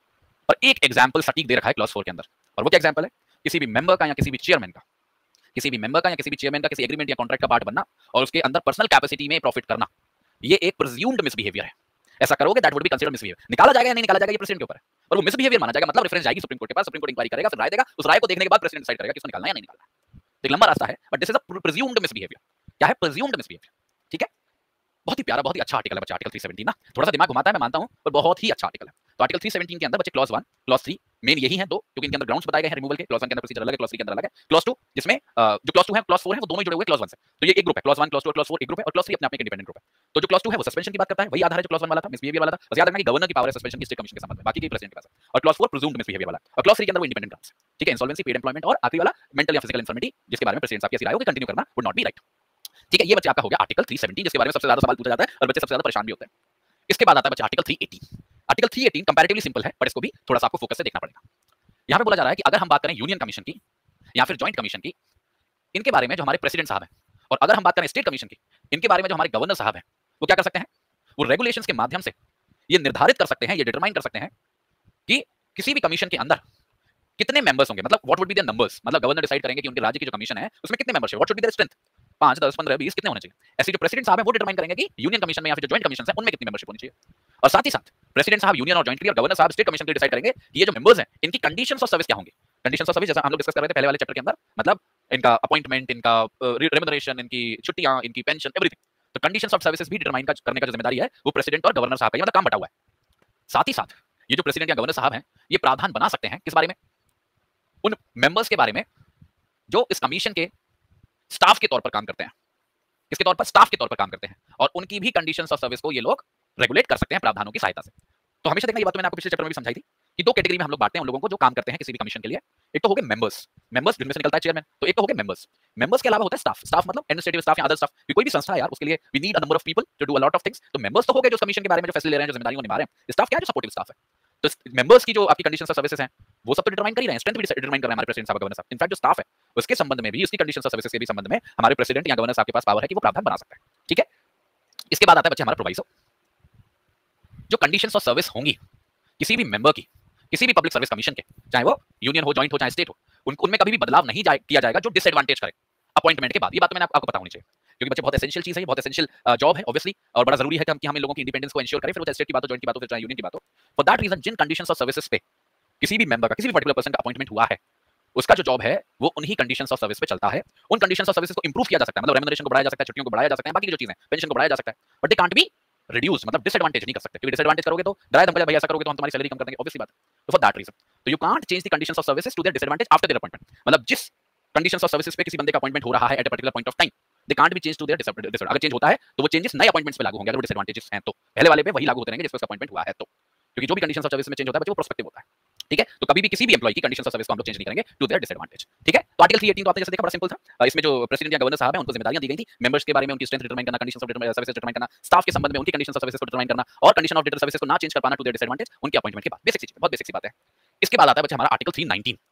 और एक एग्जांपल सटीक दे रखा है क्लॉज 4 के अंदर, और वो क्या एग्जांपल है, किसी भी मेंबर का या किसी भी चेयरमैन का, किसी भी मेंबर का या किसी भी चेयरमैन का किसी एग्रीमेंट या कॉन्ट्रैक्ट का पार्ट बनना और उसके अंदर पर्सनल कैपेसिटी में प्रॉफिट करना, ये एक प्रिज्यूम्ड मिसबिहेवियर है। ऐसा करोगे that would be considered misbehaviour. निकाला जाएगा या नहीं निकाला जाएगा ये प्रेसिडेंट के ऊपर है, और वो मिसबिहेवियर माना जाएगा, मतलब रेफरेंस जाएगी सुप्रीम कोर्ट के पास, सुप्रीम कोर्ट इंक्वायरी करेगा, फिर राय देगा, उस राय को देखने के बाद प्रेसिडेंट डिसाइड करेगा कि इसको निकालना है या नहीं निकालना है। एक लंबा रास्ता है, but this is a presumed misbehaviour. क्या है, प्रिज्यूम्ड मिसबिहेवियर। ठीक है, बहुत ही प्यारा, बहुत ही अच्छा आर्टिकल है बच्चा, आर्टिकल 317 ना, थोड़ा सा दिमाग घुमाता है मैं मानता हूं, पर बहुत ही अच्छा आर्टिकल है। तो आर्टिकल 317 के अंदर बच्चे क्लॉज 1, क्लॉज 3 मेन यही है दो, क्योंकि इनके अंदर ग्राउंड्स बताए गए हैं रिमूवल के। क्लॉज 1 के अंदर प्रोसीजर अलग है, क्लॉज 3 के अंदर अलग है। क्लॉज 2 जिसमें जो क्लॉज 2 है, क्लॉज 4 है, वो दोनों जुड़े हुए क्लॉज 1 से, तो ये एक ग्रुप है, क्लॉज 1 क्लॉज 2 और क्लॉज 4 एक ग्रुप है, और क्लॉज 3 अपने आप में इंडिपेंडेंट ग्रुप है। तो जो क्लॉज 2 है वो सस्पेंशन की बात करता है, वही आधार है जो क्लॉज 1 वाला था, मिसबिहेवियर वाला था। बस याद रखना कि गवर्नर की पावर है सस्पेंशन की स्टेट कमीशन के संबंध में, बाकी के प्रेसिडेंट के पास है। और क्लॉज 4 प्रिज्यूम्ड मिसबिहेवियर वाला, और क्लॉज 3 के अंदर वो इंडिपेंडेंट ग्राउंड्स। ठीक है, इंसॉल्वेंसी, पेड एम्प्लॉयमेंट, और आखिरी वाला मेंटल या फिजिकल इन्फॉर्मिटी, जिसके बारे में प्रेसिडेंट साहब की ऐसी राय हो कि कंटिन्यू करना वुड नॉट बी राइट। ठीक है, ये बच्चे आपका हो गया आर्टिकल 317, जिसके बारे में सबसे ज्यादा सवाल पूछा जाता है और बच्चे सबसे ज्यादा परेशान भी होते हैं। इसके बाद आता है बच्चा आर्टिकल 318। आर्टिकल 318 कंपैरेटिवली सिंपल है, पर इसको भी थोड़ा सा आपको फोकस से देखना पड़ेगा। यहां पे बोला जा रहा है कि अगर हम बात करें यूनियन कमीशन की या फिर जॉइंट कमीशन की, इनके बारे में जो हमारे प्रेसिडेंट साहब हैं, और अगर हम बात करें स्टेट कमीशन की, इनके बारे में जो हमारे गवर्नर साहब हैं, वो क्या कर सकते हैं, वो रेगुलेशंस के माध्यम से ये निर्धारित कर सकते हैं, ये डिटरमाइन कर सकते हैं कि किसी भी कमीशन के अंदर कितने मेंबर्स होंगे, मतलब what would be their numbers, मतलब गवर्नर डिसाइड करेंगे कि उनके राज्य की जो कमीशन है उसमें कितने मेंबर्स है, what should be their strength, 5, 10, 15, 20 कितने होने चाहिए। ऐसे जो प्रेसिडेंट साहब हैं वो डिटरमाइन करेंगे कि यूनियन कमीशन में या फिर जो जॉइंट कमीशन है उनमें कितनी मेंबरशिप होनी चाहिए। और साथ ही साथ प्रेसिडेंट साहब यूनियन और जॉइंट के लिए, और गवर्नर साहब स्टेट कमीशन के लिए डिसाइड करेंगे कि ये जो मेंबर्स हैं इनकी कंडीशंस ऑफ सर्विस क्या होंगी। कंडीशंस ऑफ सर्विस जैसा हम लोग डिस्कस कर रहे थे पहले वाले चैप्टर के अंदर, मतलब इनका अपॉइंटमेंट, इनका रेम्यूनरेशन, इनकी छुट्टियां, इनकी पेंशन, एवरीथिंग। तो कंडीशंस ऑफ सर्विसेज भी डिटरमाइन करने का जो जिम्मेदारी है वो प्रेसिडेंट और गवर्नर साहब का, मतलब काम बटा हुआ है। साथ ही साथ ये जो प्रेसिडेंट या गवर्नर साहब हैं ये प्रावधान बना सकते हैं किस बारे में, उन मेंबर्स के बारे में जो इस कमीशन के स्टाफ के तौर पर काम करते हैं, किसके तौर पर, स्टाफ के तौर पर काम करते हैं, और उनकी भी कंडीशंस ऑफ सर्विस को ये लोग रेगुलेट कर सकते हैं प्रावधानों की सहायता से। तो हमेशा देखना, ये बात तो मैंने आपको पिछले चैप्टर में भी समझाई थी कि दो कैटेगरी में हम लोग बांटते हैं उन लोगों को जो काम करते हैं किसी भी कमीशन के लिए। एक तो हो गए मेंबर्स, मेंबर्स जिनमें से निकलता है चेयरमैन, तो एक तो हो गए मेंबर्स। मेंबर्स के अलावा होता है स्टाफ, स्टाफ मतलब एडमिनिस्ट्रेटिव स्टाफ या अदर स्टाफ, कोई भी संस्था है यार, उसके लिए we need a number of people to do a lot of things. तो मेंबर्स तो हो गए जो कमीशन के बारे में जो फैसले ले रहे हैं, जो जिम्मेदारियों को निभा रहे हैं। स्टाफ क्या है, जो सपोर्टिव स्टाफ है। तो मेंबर्स की जो आपकी कंडीशंस ऑफ सर्विसेज हैं वो सब तो डिटरमाइन कर ही रहे हैं, स्ट्रेंथ भी डिटरमाइन कर रहे हैं हमारे प्रेसिडेंट साहब, गवर्नर साहब। इनफैक्ट जो स्टाफ है उसके संबंध में भी, उसकी कंडीशंस ऑफ सर्विसेज के भी संबंध में हमारे प्रेसिडेंट या गवर्नर साहब के पास पावर है कि वो प्रावधान बना सकते हैं। ठीक है, इसके बाद आता है बच्चे हमारा प्रोवाइसो। जो कंडीशंस ऑफ सर्विस होंगी किसी भी मेंबर की, किसी भी पब्लिक सर्विस कमीशन के, चाहे वो यूनियन हो, जॉइंट हो, चाहे स्टेट हो, उनमें कभी भी बदलाव नहीं किया जाएगा जो डिसएडवांटेज करे अपॉइंटमेंट के बाद। ये बात तो मैंने आपको पता होनी चाहिए, क्योंकि बच्चे बहुत एसेंशियल चीज है, बहुत एसेंशियल जॉब है ऑब्वियसली, और बड़ा जरूरी है कि हम इन लोगों की इंडिपेंडेंस को इंश्योर करें, फिर वो स्टेट की बात हो, जॉइंट की बात हो, फिर चाहे यूनियन की बात हो। फॉर दैट रीजन जिन कंडीशंस ऑफ सर्विसेज पे किसी भी मेंबर का, किसी भी पर्टिकुलर पर्सन का अपॉइंटमेंट हुआ है, उसका जो जॉब है वो उन्हीं कंडीशंस ऑफ सर्विस पे चलता है। उन कंडीशंस ऑफ सर्विस को इंप्रूव किया जा सकता है, मतलब रेम्यूनरेशन को बढ़ाया जा सकता है, छुट्टियों को बढ़ाया जा सकता है, बाकी की जो चीजें, पेंशन को बढ़ाया जा सकता है, but they can't be reduce, मतलब डिसएडवांटेज नहीं कर सकते, क्योंकि डिसएडवांटेज करोगे तो डराया धमकाया, भाई ऐसा करोगे तो हम तुम्हारी सैलरी कम कर देंगे, ऑब्वियसली बात है। तो फॉर दैट रीजन तो you can't change the conditions of services to their disadvantage after their appointment, मतलब जिस कंडीशंस ऑफ सर्विसेज पे किसी बंदे का अपॉइंटमेंट हो रहा है at a particular point of time, they can't be change to their disadvantage. अगर चेंज होता है तो वो चेंजेस नए अपॉइंटमेंट्स पे लागू होंगे, अगर वो डिसएडवांटेजेस हैं तो पहले वाले पे वही लागू होते रहेंगे जिस पे उसका अपॉइंटमेंट हुआ है। तो क्योंकि जो भी कंडीशंस ऑफ सर्विस में चेंज होता है वो प्रोस्पेक्टिव होता है। ठीक है, तो कभी भी किसी भी एम्प्लॉय की कंडीशंस ऑफ सर्विस को हम लोग चेंज नहीं करेंगे टू देयर डिसएडवांटेज। ठीक है, तो आर्टिकल 318 तो आपने जैसे देखा बड़ा सिंपल था। इसमें जो प्रेसिडेंट या गवर्नर साहब हैं उनको जिम्मेदारियां दी गई थी, मेंबर्स के बारे में उनकी स्ट्रेंथ डिटरमाइन करना, कंडीशंस ऑफ सर्विस डिटरमाइन करना, स्टाफ के संबंध में उनकी कंडीशंस ऑफ सर्विस को डिटरमाइन करना, और कंडीशन ऑफ सर्विस को ना चेंज कर पाना टू देयर डिसएडवांटेज उनके अपॉइंटमेंट के बाद। बेसिक चीज, बहुत बेसिक सी बात है। इसके बाद आता है बच्चा हमारा आर्टिकल 319।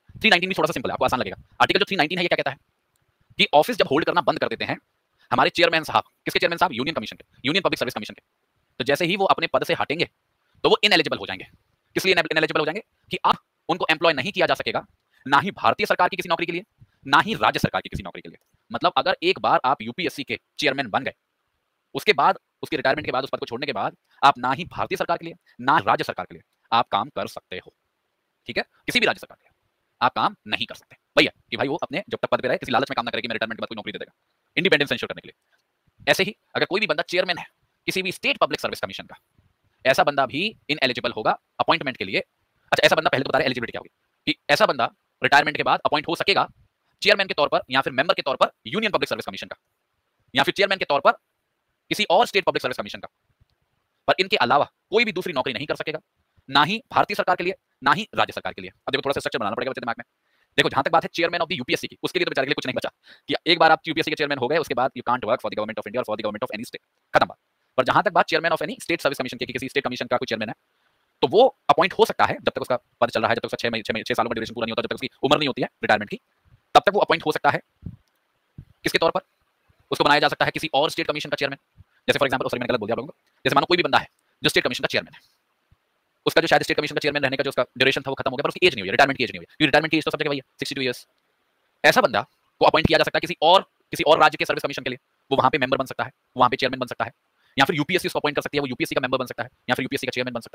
319 भी थोड़ा सा सिंपल है, आपको आसान लगेगा। आर्टिकल जो 319 है ये क्या कहता है कि ऑफिस जब होल्ड करना बंद कर देते हैं हमारे चेयरमैन साहब, किसके चेयरमैन साहब? यूनियन कमीशन के, यूनियन पब्लिक सर्विस कमीशन के। तो जैसे ही वो अपने पद से हटेंगे तो वो इनएलिजिबल हो जाएंगे। किस लिए इनएलिजिबल हो जाएंगे? कि अब उनको एम्प्लॉय नहीं किया जा सकेगा, ना ही भारतीय सरकार की किसी नौकरी के लिए, ना ही राज्य सरकार की किसी नौकरी के लिए। मतलब अगर एक बार आप यूपीएससी के चेयरमैन बन गए, उसके बाद उसके रिटायरमेंट के बाद, उस पद को छोड़ने के बाद आप ना ही भारतीय सरकार के लिए ना राज्य सरकार के लिए आप काम कर सकते हो। ठीक है, किसी भी राज्य सरकार के लिए आप काम नहीं कर सकते भैया, कि भाई वो अपने जब तक पद पे रहे किसी लालच में काम ना करे कि मैं रिटायरमेंट के बाद कोई नौकरी दे देगा, इंडिपेंडेंस इंश्योर करने के लिए। ऐसे ही अगर कोई भी बंदा चेयरमैन है किसी भी स्टेट पब्लिक सर्विस कमीशन का, ऐसा बंदा भी इनएलिजिबल होगा अपॉइंटमेंट के लिए। अच्छा, ऐसा बंदा पहले तो बता रहे एलिजिबिलिटी क्या होगी, कि ऐसा बंदा रिटायरमेंट के बाद अपॉइंट हो सकेगा चेयरमैन के तौर पर या फिर मेंबर के तौर पर यूनियन पब्लिक सर्विस कमीशन का, या फिर चेयरमैन के तौर पर किसी और स्टेट पब्लिक सर्विस कमीशन का। पर इनके अलावा कोई भी दूसरी नौकरी नहीं कर सकेगा, ना ही भारतीय सरकार के लिए ना ही राज्य सरकार के लिए। अब देखो थोड़ा सा स्ट्रक्चर बनाना पड़ेगा बच्चे दिमाग में। देखो जहां तक बात है चेयरमैन ऑफ द यूपीएससी की, उसके लिए तो बेचारे के लिए कुछ नहीं बचा कि एक बार आप यूपीएससी के चेयरमैन हो गए उसके बाद you can't work for the government of India और for the government of any state, खत्म बात। पर जहां तक बात chairman of any state service commission की, किसी स्टेट कमीशन का कोई चेयरमैन है, तो वो अपॉइंट हो सकता है जब तक उसका पद चल रहा है, जब तक उसका 6 सालों का ड्यूरेशन पूरा नहीं होता, जब तक उसकी उम्र नहीं होती है रिटायरमेंट की, तब तक वो अपॉइंट हो सकता है। किसके तौर पर? उसको बनाया जा सकता है किसी और स्टेट कमीशन का चेयरमैन। जैसे फॉर एग्जांपल, सॉरी मैंने गलत बोल दिया आप लोगों को, जैसे मानो कोई भी बंदा है जो स्टेट कमीशन का चेयरमैन है, उसका जो शायद स्टेट कमीशन का चेयरमैन रहने का जो उसका ड्यूरेशन था वो खत्म हो गया, पर उसकी एज नहीं हुई, रिटायरमेंट की एज नहीं हुई, क्योंकि रिटायरमेंट की एज तो सब जगह भैया 62 ईयर्स। ऐसा बंदा को अपॉइंट किया जा सकता है किसी और राज्य के सर्विस कमीशन के लिए, वो वहां पे मेंबर बन सकता है, वहां पे चेयरमैन बन सकता है, या फिर यूपीएससी उसको अपॉइंट कर सकती है, वो यूपीएससी का मेंबर बन सकता है, या फिर यूपीएससी का चेयरमैन बन सकता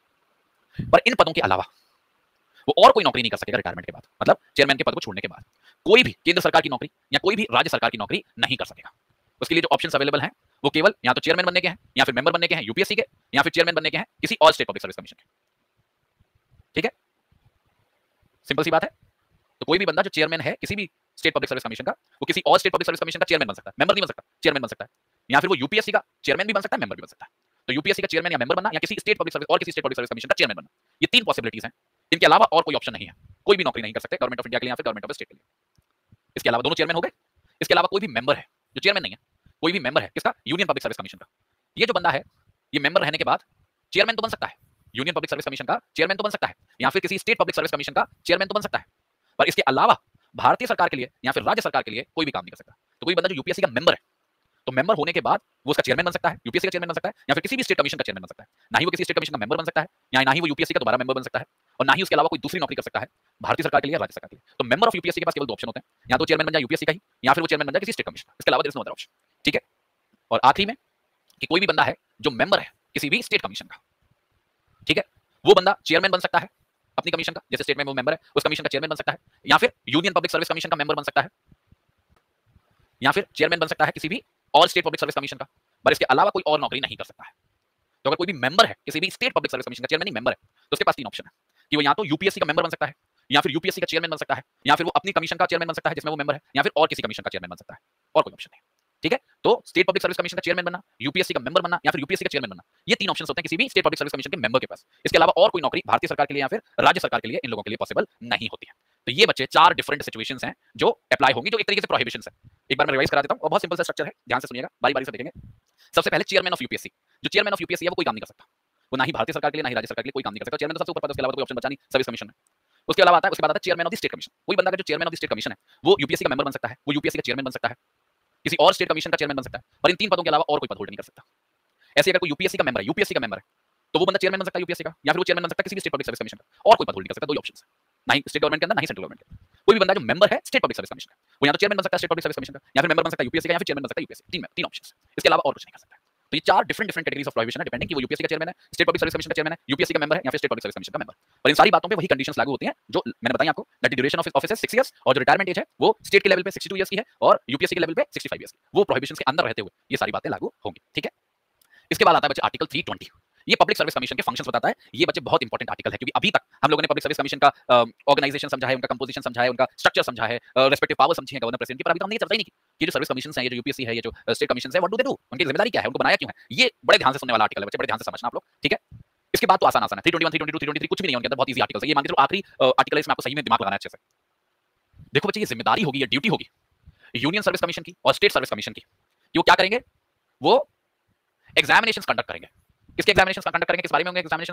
है। पर इन पदों के अलावा वो और कोई नौकरी नहीं कर सकेगा रिटायरमेंट के बाद, मतलब चेयरमैन के पद को छोड़ने के बाद कोई भी केंद्र सरकार की नौकरी या कोई भी राज्य सरकार की नौकरी नहीं कर सकेगा। उसके लिए जो ऑप्शंस अवेलेबल हैं वो केवल या तो चेयरमैन बनने के हैं, या फिर मेंबर बनने के हैं यूपीएससी के, या फिर चेयरमैन बनने के हैं किसी और स्टेट पब्लिक सर्विस कमीशन के। ठीक है, सिंपल सी बात है। तो कोई भी बंदा जो चेयरमैन है किसी भी स्टेट पब्लिक सर्विस कमीशन का, वो किसी और स्टेट पब्लिक सर्विस कमीशन का चेयरमैन बन सकता है, मेंबर नहीं बन सकता, चेयरमैन बन सकता है, या फिर वो यूपीएससी का चेयरमैन भी बन सकता है, मेंबर भी बन सकता है। तो यूपीएससी का चेयरमैन या मेंबर बनना, या किसी स्टेट पब्लिक सर्विस और किसी स्टेट पब्लिक सर्विस कमीशन का चेयरमैन बनना, ये 3 पॉसिबिलिटीज हैं। इनके अलावा और कोई ऑप्शन नहीं है, कोई भी नौकरी नहीं कर सकते गवर्नमेंट ऑफ इंडिया के लिए या फिर गवर्नमेंट ऑफ स्टेट के लिए। इसके अलावा दोनों चेयरमैन हो गए। इसके अलावा कोई भी मेंबर है जो चेयरमैन नहीं है, कोई भी मेंबर है किसका? यूनियन पब्लिक सर्विस कमीशन का। ये जो बंदा है ये मेंबर रहने के बाद चेयरमैन तो बन सकता है, यूनियन पब्लिक सर्विस कमीशन का चेयरमैन तो बन सकता है, या फिर किसी स्टेट पब्लिक सर्विस कमीशन का चेयरमैन तो बन सकता है। पर इसके अलावा भारतीय सरकार के लिए या फिर राज्य सरकार के लिए कोई भी काम नहीं कर सकता। तो कोई बंदा जो यूपीएससी का मेंबर है, तो मेंबर होने के बाद वो उसका चेयरमैन बन सकता है, यूपीएससी का चेयरमैन बन सकता है, या फिर किसी भी स्टेट कमीशन का चेयरमैन बन सकता है। ना ही वो किसी स्टेट कमीशन का मेंबर बन सकता है, या ना ही वो यूपीएससी का दोबारा मेंबर बन सकता है, और ना ही उसके अलावा कोई दूसरी नौकरी कर सकता है भारतीय सरकार के लिए या राज्य सरकार के लिए। तो मेंबर ऑफ यूपीएससी के पास केवल 2 ऑप्शन होते हैं, या तो चेयरमैन बन जाए यूपीएससी का ही, या फिर वो चेयरमैन बन जाए किसी स्टेट कमीशन का। इसके अलावा there is no other option. ठीक है, और आखिरी में कि कोई भी बंदा है जो मेंबर है किसी भी स्टेट कमीशन का, ठीक है, वो बंदा चेयरमैन बन सकता है अपनी कमीशन का, जैसे स्टेट में वो मेंबर है उस कमीशन का चेयरमैन बन सकता है, या फिर यूनियन पब्लिक सर्विस कमीशन का मेंबर बन सकता है, या फिर चेयरमैन बन सकता है किसी भी और स्टेट पब्लिक सर्विस कमीशन का। पर इसके अलावा कोई और नौकरी नहीं कर सकता है। तो अगर कोई भी मेंबर है किसी भी स्टेट पब्लिक सर्विस कमीशन का, चेयरमैन ही मेंबर है, तो उसके पास 3 ऑप्शन है कि वो या तो यूपीएससी का मेंबर बन सकता है, या फिर यूपीएससी का चेयरमैन बन सकता है, या फिर वो अपनी कमीशन का चेयरमैन बन सकता है जिसमें वो मेंबर है, या फिर और किसी कमीशन का चेयरमैन बन सकता है, और कोई ऑप्शन नहीं। ठीक है, तो स्टेट पब्लिक सर्विस कमीशन का चेयरमैन बनना, यूपीएससी का मेंबर बनना, या फिर यूपीएससी का चेयरमैन बनना, ये 3 ऑप्शंस होते हैं किसी भी स्टेट पब्लिक सर्विस कमीशन के मेंबर के पास। इसके अलावा और कोई नौकरी भारतीय सरकार के लिए या फिर राज्य सरकार के लिए इन लोगों के लिए पॉसिबल नहीं होती है। तो ये बच्चे 4 डिफरेंट सिचुएशंस हैं जो अप्लाई होंगी, जो एक तरीके से प्रोहिबिशंस है। एक बार मैं रिवाइज करा देता हूं, और बहुत सिंपल सा स्ट्रक्चर है, ध्यान से सुनिएगा, बारी-बारी से देखेंगे। सबसे पहले चेयरमैन ऑफ यूपीएससी, जो चेयरमैन ऑफ यूपीएससी है वो कोई काम नहीं कर सकता, वो ना ही भारतीय सरकार के लिए ना ही राज्य सरकार के लिए कोई काम नहीं कर सकता। चेयरमैन तो सबसे ऊपर पद है, उसके अलावा कोई ऑप्शन बचा नहीं सर्विस कमीशन में। उसके अलावा आता है, उसके बाद आता है chairman of the state commission. कोई बंदा जो chairman of the state commission है वो यूपीएससी का मेंबर बन सकता है, वो यूपीएससी का चेयरमैन बन सकता है, किसी और स्टेट कमीशन का चेयरमैन बन सकता है, पर इन 3 पदों के अलावा और कोई पद होल्ड नहीं कर सकता। ऐसे अगर कोई यूपीएससी का मेंबर है तो वो बंदा चेयरमैन बन सकता है यूपीएससी का, या फिर वो चेयरमैन बन सकता है किसी भी स्टेट पब्लिक सर्विस कमीशन का, और कोई पद होल्ड नहीं कर सकता। 2 ही ऑप्शंस है, ना ही स्टेट गवर्नमेंट के अंदर ना ही सेंट्रल गवर्नमेंट के अंदर। कोई भी बंदा जो मेंबर है स्टेट पब्लिक सर्विस कमीशन का, वो या तो चेयरमैन बन सकता है स्टेट पब्लिक सर्विस कमीशन का, या फिर मेंबर बन सकता है यूपीएससी का, या फिर चेयरमैन बन सकता है यूपीएससी। 3 ऑप्शंस, इसके अलावा और कुछ नहीं कर सकता। तो ये 4 डिफरेंट कैटेगरीज ऑफ प्रोहिबिशन है, डिपेंडिंग कि वो यूपीएससी का चेयरमैन है, स्टेट पब्लिक सर्विस कमीशन का चेयरमैन है, यूपीएससी का मेंबर है, या फिर स्टेट पब्लिक सर्विस कमीशन का मेंबर। और इन सारी बातों पे वही कंडीशंस लागू होती हैं जो मैंने बताई आपको, दैट ड्यूरेशन ऑफ ऑफिस है 6 इयर्स, और जो रिटायरमेंट एज है वो स्टेट के लेवल पे 62 इयर्स की है और यूपीएससी के लेवल पे 65 इयर्स की। वो प्रोहिबिशंस के अंदर रहते हुए ये सारी बातें लागू होंगी। ठीक है, इसके बाद आता है बच्चे आर्टिकल 320। ये पब्लिक सर्विस कमीशन के फंक्शंस बताता है। ये बच्चे बहुत इंपॉर्टेंट आर्टिकल है, क्योंकि अभी तक हम लोगों ने पब्लिक सर्विस कमीशन का ऑर्गेनाइजेशन समझा है, उनका कंपोजिशन समझा है, उनका स्ट्रक्चर समझा है, रेस्पेक्टिव पावर समझी है गवर्नर प्रेसिडेंट की, पर अभी तो हमने ये चर्चा ही नहीं की कि जो सर्विस कमीशन है, ये जो यूपीएससी है, ये जो स्टेट कमीशन है, व्हाट डू दे डू, उनकी जिम्मेदारी क्या है, उनको बनाया क्यों है। ये बड़े ध्यान से सुनने वाला आर्टिकल है बच्चे, बड़े ध्यान से समझना आप लोग। ठीक है, इसके बाद तो आसान है 321, 322, 323 कुछ भी नहीं है उनके अंदर, बहुत इजी आर्टिकल है। ये मान के चलो आखिरी आर्टिकल है, इसमें आपको सही में दिमाग लगाना है अच्छे से। देखो बच्चे, ये जिम्मेदारी होगी, ये ड्यूटी होगी यूनियन सर्विस कमीशन की और स्टेट सर्विस कमीशन की। वो क्या करेंगे, वो एग्जामिनेशंस कंडक्ट करेंगे। किसके एग्जामिनेशंस कंडक्ट करेंगे, किस बारे में होंगे एग्जामिनेशंस? ये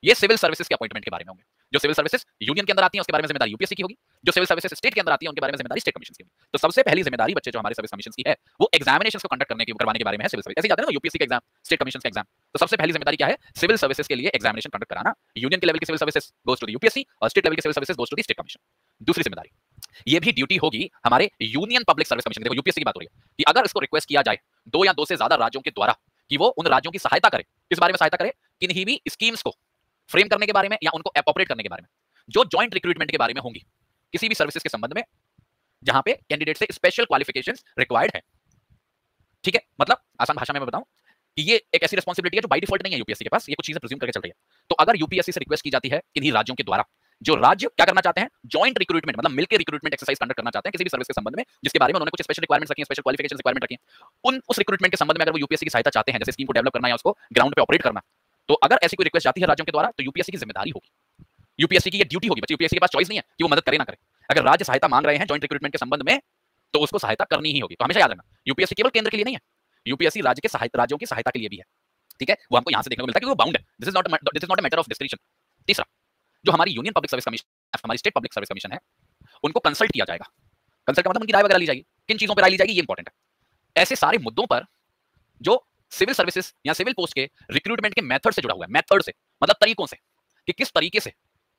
ये सिविल सर्विसेज के अपॉइंटमेंट के बारे में होंगे। जो सिविल सर्विसेज यूनियन के अंदर आती हैं उसके बारे में जिम्मेदारी यूपीएससी की होगी, जो सिविल सर्विसेज स्टेट के अंदर आती है उनके बारे में जिम्मेदारी स्टेट कमीशन की होगी। तो सबसे पहली जिम्मेदारी बच्चे जो हमारे सर्विस कमीशन की है वो एग्जामिनेशंस को कंडक्ट करने की करवाने के बारे में है। सिविल सर्विस ऐसे जाते हैं ना यूपीएससी का एग्जाम, स्टेट कमीशन का एग्जाम, तो सबसे पहली जिम्मेदारी क्या है? सिविल सर्विसेज के लिए एग्जामिनेशन कंडक्ट कराना। यूनियन के लेवल की civil services goes to the UPSC और स्टेट लेवल की civil services goes to the state commission. दूसरी जिम्मेदारी ये भी ड्यूटी होगी हमारे यूनियन पब्लिक सर्विस कमीशन। देखो यूपीएससी की बात हो रही है कि अगर इसको रिक्वेस्ट किया जाए दो या दो से ज्यादा राज्यों के द्वारा कि वो उन राज्यों की सहायता करे, किस बारे में सहायता करे? किन्हीं भी स्कीम्स को फ्रेम करने के बारे में या उनको ऑपरेट करने के बारे में, जो जॉइंट रिक्रूटमेंट के बारे में होंगी किसी भी सर्विसेज के संबंध में जहां पे कैंडिडेट से स्पेशल क्वालिफिकेशंस रिक्वायर्ड है। ठीक है, मतलब आसान भाषा में मैं बताऊं कि ये एक ऐसी रिस्पांसिबिलिटी है जो बाय डिफॉल्ट नहीं है यूपीएससी के पास, ये कुछ चीजें प्रिज्यूम करके चल रही है। तो अगर यूपीएससी से रिक्वेस्ट की जाती है किन्हीं राज्यों के द्वारा, जो राज्य क्या करना चाहते हैं? जॉइंट रिक्रूटमेंट मतलब मिलकर रिक्रूटमेंट एक्सरसाइज कंडक्ट करना चाहते हैं किसी भी सर्विस के संबंध में जिसके बारे में उन्होंने कुछ स्पेशल रिक्वायरमेंट्स रखी हैं, स्पेशल क्वालिफिकेशंस रिक्वायरमेंट रखी हैं, उस रिक्रूटमेंट के संबंध में अगर वो यूपीएससी की सहायता चाहते हैं, जैसे स्कीम को डेवलप करना या उसको ग्राउंड पे ऑपरेट करना, तो अगर ऐसी कोई रिक्वेस्ट जाती है राज्यों के द्वारा तो यूपीएससी की जिम्मेदारी होगी, यूपीएससी की ये ड्यूटी होगी। बच्चे यूपीएससी के पास चॉइस नहीं है कि वो मदद करे ना करे। अगर राज्य सहायता मांग रहे हैं जॉइंट रिक्रूटमेंट के संबंध में तो उसको सहायता करनी ही होगी। तो हमेशा याद रखना यूपीएससी केवल केंद्र के लिए नहीं है, यूपीएससी राज्य के राज्यों की सहायता के लिए भी है। ठीक है, वो हमको यहां से देखने को मिलता है कि वो बाउंड है, this is not a matter of description. तीसरा, जो हमारी यूनियन पब्लिक सर्विस कमीशन, हमारी स्टेट पब्लिक सर्विस कमीशन है, उनको कंसल्ट किया जाएगा। कंसल्ट का मतलब उनकी राय वगैरह ली जाएगी। किन चीजों पर राय ली जाएगी ये इंपॉर्टेंट है। ऐसे सारे मुद्दों पर जो सिविल सर्विसेज या सिविल पोस्ट के रिक्रूटमेंट के मेथड से जुड़ा हुआ है, मेथड से मतलब तरीकों से, कि किस तरीके से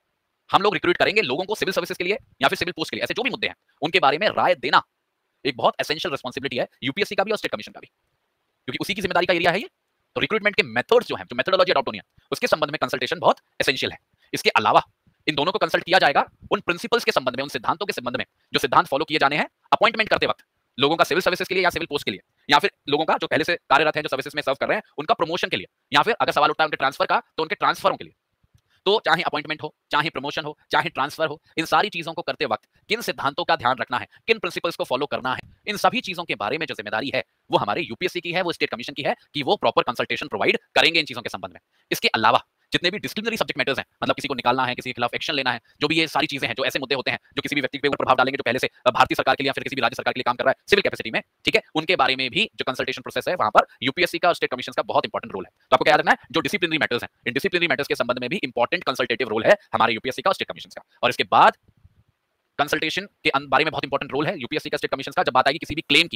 हम लोग रिक्रूट करेंगे लोगों को सिविल सर्विसेज के लिए या फिर सिविल पोस्ट के लिए, ऐसे जो भी मुद्दे हैं उनके बारे में राय देना एक बहुत एसेंशियल रिस्पांसिबिलिटी है यूपीएससी का भी और स्टेट कमीशन का भी, क्योंकि उसी की जिम्मेदारी का एरिया है ये। तो रिक्रूटमेंट के मेथड्स जो हैं, जो मेथोडोलॉजी अडॉप्ट होनी है, उसके संबंध में कंसल्टेशन बहुत एसेंशियल है। इसके अलावा इन दोनों को कंसल्ट किया जाएगा उन प्रिंसिपल्स के संबंध में, उन सिद्धांतों के संबंध में जो सिद्धांत फॉलो किए जाने हैं अपॉइंटमेंट करते वक्त लोगों का सिविल सर्विसेज के लिए या सिविल पोस्ट के लिए, या फिर लोगों का जो पहले से कार्यरत हैं जो सर्विसेज में सर्व कर रहे हैं उनका प्रमोशन के लिए, या फिर अगर सवाल उठता है उनके ट्रांसफर का तो उनके ट्रांसफरों के लिए। तो चाहे अपॉइंटमेंट हो, चाहे प्रमोशन हो, चाहे ट्रांसफर हो, इन सारी चीजों को करते वक्त किन सिद्धांतों का ध्यान रखना है, किन प्रिंसिपल्स को फॉलो करना है, इन सभी चीजों के बारे में जो जिम्मेदारी है वो हमारे यूपीएससी की है, वो स्टेट कमीशन की है कि वो प्रॉपर कंसल्टेशन प्रोवाइड करेंगे इन चीजों के संबंध में। इसके अलावा जितने भी डिसिप्लिनरी सब्जेक्ट मैटर्स हैं, मतलब किसी को निकालना है, किसी के खिलाफ एक्शन लेना है, जो भी ये सारी चीजें हैं, जो ऐसे मुद्दे होते हैं जो किसी भी व्यक्ति पे ऊपर प्रभाव डालेंगे जो पहले से भारतीय सरकार के लिए या फिर किसी भी राज्य सरकार के लिए काम कर रहा है सिविल कैपेसिटी में, ठीक है, उनके बारे में भी जो कंसल्टेशन प्रोसेस है वहां पर यूपीएससी का और स्टेट कमीशन का बहुत इंपॉर्टेंट रोल है। तो आपको क्या याद रखना है, जो डिसिप्लिनरी मैटर्स हैं, इन डिसिप्लिनरी मैटर्स के संबंध में भी इंपॉर्टेंट कंसल्टेटिव रोल है हमारे यूपीएससी का और स्टेट कमीशन का। और इसके बाद कंसल्टेशन के बारे में बहुत इंपॉर्टेंट रोल है यूपीएससी का, स्टेट कमीशन का, जब बात आएगी किसी भी क्लेम की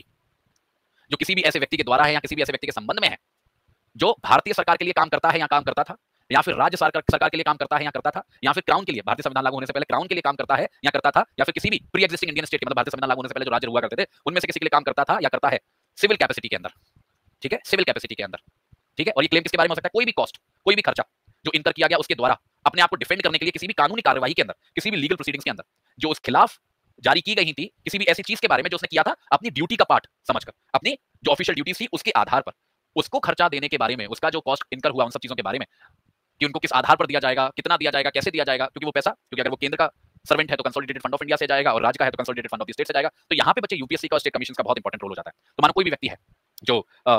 जो किसी भी ऐसे व्यक्ति के द्वारा है या किसी भी ऐसे व्यक्ति के संबंध में है जो भारतीय सरकार के लिए काम करता है या काम करता था, या फिर राज्य सरकार के लिए काम करता है या करता था, या फिर क्राउन के लिए, भारतीय संविधान लागू होने से पहले क्राउन के लिए काम करता है या करता था, या फिर किसी भी प्री एग्जिस्टिंग इंडियन स्टेट मतलब भारतीय संविधान लागू होने से पहले जो राज्य हुआ करते थे उनमें से किसी के लिए काम करता था या करता है सिविल कैपेसिटी के अंदर। ठीक है, सिविल कैपेसिटी के अंदर। ठीक है, और ये क्लेम किसके बारे में हो सकता है? कोई भी कॉस्ट, कोई भी खर्चा जो इनकर किया गया उसके द्वारा अपने आप को डिफेंड करने के लिए किसी भी कानूनी कार्रवाई के अंदर, किसी भी लीगल प्रोसीडिंग्स के अंदर जो उस खिलाफ जारी की गई थी, किसी भी ऐसी चीज के बारे में जो उसने किया था अपनी ड्यूटी का पार्ट समझकर, अपनी जो ऑफिशियल ड्यूटीज थी उसके आधार पर उसको खर्चा देने के बारे में, उसका जो कॉस्ट इनकर हुआ उन सब चीजों के बारे में कि उनको किस आधार पर दिया जाएगा, कितना दिया जाएगा, कैसे दिया जाएगा, क्योंकि वो पैसा, क्योंकि अगर वो केंद्र का सर्वेंट है तो कंसोलिडेटेड फंड ऑफ इंडिया से जाएगा और राज्य का है तो consolidated fund of the state से जाएगा। तो यहाँ पे बच्चे यूपीएससी का और स्टेट कमीशन का बहुत इंपॉर्टेंट रोल हो जाता है। तो मानो कोई भी व्यक्ति है जो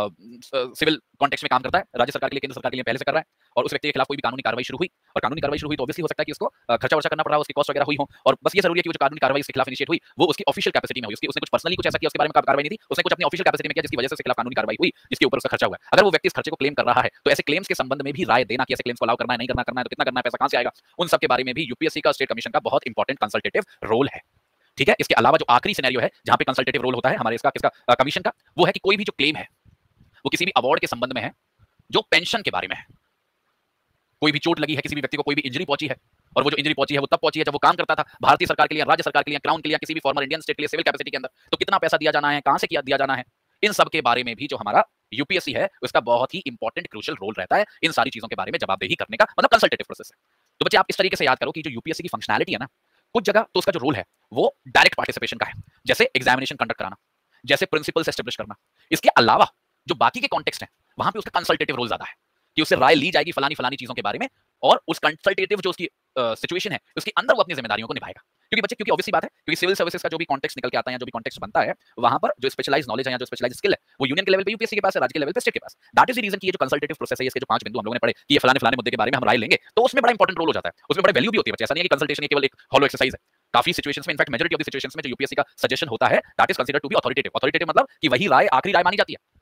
सिविल कॉन्टेक्स्ट में काम करता है, राज्य सरकार के लिए, केंद्र सरकार के लिए पहले से कर रहा है, और उस व्यक्ति के खिलाफ कोई भी कानूनी कार्रवाई शुरू हुई, और कानूनी कार्रवाई शुरू हुई तो ऑब्वियसली हो सकता है कि उसको खर्चा वर्चा करना पड़ा हो, उसकी कॉस्ट वगैरह हुई हो, और बस ये जरूरी है कि वो जो कानूनी कार्रवाई इसके खिलाफ इनिशिएट हुई वो उसकी ऑफिशियल कैपेसिटी में हुई, उसने कुछ पर्सनली कुछ ऐसा किया उसके बारे में कार्रवाई नहीं थी, उसने कुछ अपनी ऑफिशियल कैपेसिटी में किया जिसकी वजह से उसके खिलाफ कानूनी कार्रवाई हुई, जिसके ऊपर उसका खर्चा हुआ। अगर वो व्यक्ति इस खर्चे को क्लेम कर रहा है तो ऐसे क्लेम्स के संबंध में भी राय देना कि ऐसे क्लेम्स को अलाउ करना है, नहीं करना है, तो कितना करना है, पैसा कहां से आएगा, उन सब के बारे में भी यूपीएससी का, स्टेट कमीशन का बहुत इंपॉर्टेंट कंसल्टेटिव रोल है। ठीक है, इसके अलावा जो आखिरी सिनेरियो है जहां पे कंसल्टेटिव रोल होता है हमारे इसका किसका, कमीशन का, वो है कि कोई भी जो क्लेम है वो किसी भी अवार्ड के संबंध में है, जो पेंशन के बारे में है, कोई भी चोट लगी है, किसी भी व्यक्ति को कोई भी इंजरी पहुंची है, और वो जो इंजरी पहुंची है वो तब पहुंची है जब वो काम करता था भारतीय सरकार के लिए, राज्य सरकार के लिए, क्राउन के लिए, किसी भी फॉर्मर इंडियन स्टेट के लिए सिविल कैपेसिटी के अंदर, तो कितना पैसा दिया जाना है, कहां से दिया जाना है, इन सब के बारे में भी जो हमारा यूपीएससी है उसका बहुत ही इंपॉर्टेंट क्रूशियल रोल रहता है इन सारी चीजों के बारे में जवाबदेही करने का, मतलब कंसल्टेटिव प्रोसेस है। तो बच्चे आप इस तरीके से याद करो कि जो यूपीएससी की फंक्शनैलिटी है ना, कुछ जगह तो उसका जो रोल है वो डायरेक्ट पार्टिसिपेशन का है, जैसे एग्जामिनेशन कंडक्ट कराना, जैसे प्रिंसिपल्स एस्टेब्लिश करना। इसके अलावा जो बाकी के कॉन्टेक्स्ट हैं वहां पे उसका कंसल्टेटिव रोल ज्यादा है कि उससे राय ली जाएगी फलानी चीजों के बारे में, और उस कंसल्टेटिव जो उसकी सिचुएशन है उसके अंदर वो अपनी जिम्मेदारियों को निभाएगा। क्योंकि ऑब्वियसली बात है, क्योंकि सिविल सर्विसेज का जो भी कॉन्टेक्स्ट निकल के आता है, जो भी कॉन्टेक्स्ट बनता है, वहां पर जो स्पेशलाइज्ड नॉलेज है या जो स्पेशलाइज्ड स्किल है वो यूनियन के लेवल पे यूपीएससी के पास है, राज्य के लेवल पे स्टेट के पास। दैट इज द रीजन कि ये जो कंसल्टेटिव प्रोसेस है, इसके जो 5 बिंदु हम लोगों ने पढ़े कि ये फलाने मुद्दे के बारे में हम राय लेंगे, तो उसमें बड़ा इंपॉर्टेंट रोल हो जाता है, उसमें बड़ा वैल्यू भी होती है। ऐसा नहीं है कि कंसल्टेशन केवल एक हॉलो एक्सरसाइज है। काफी सिचुएशंस में, in fact majority of the situations में जो यूपीएससी का सजेशन होता है that is considered to be authoritative. Authoritative मतलब कि वही राय आखिरी राय मानी जाती है,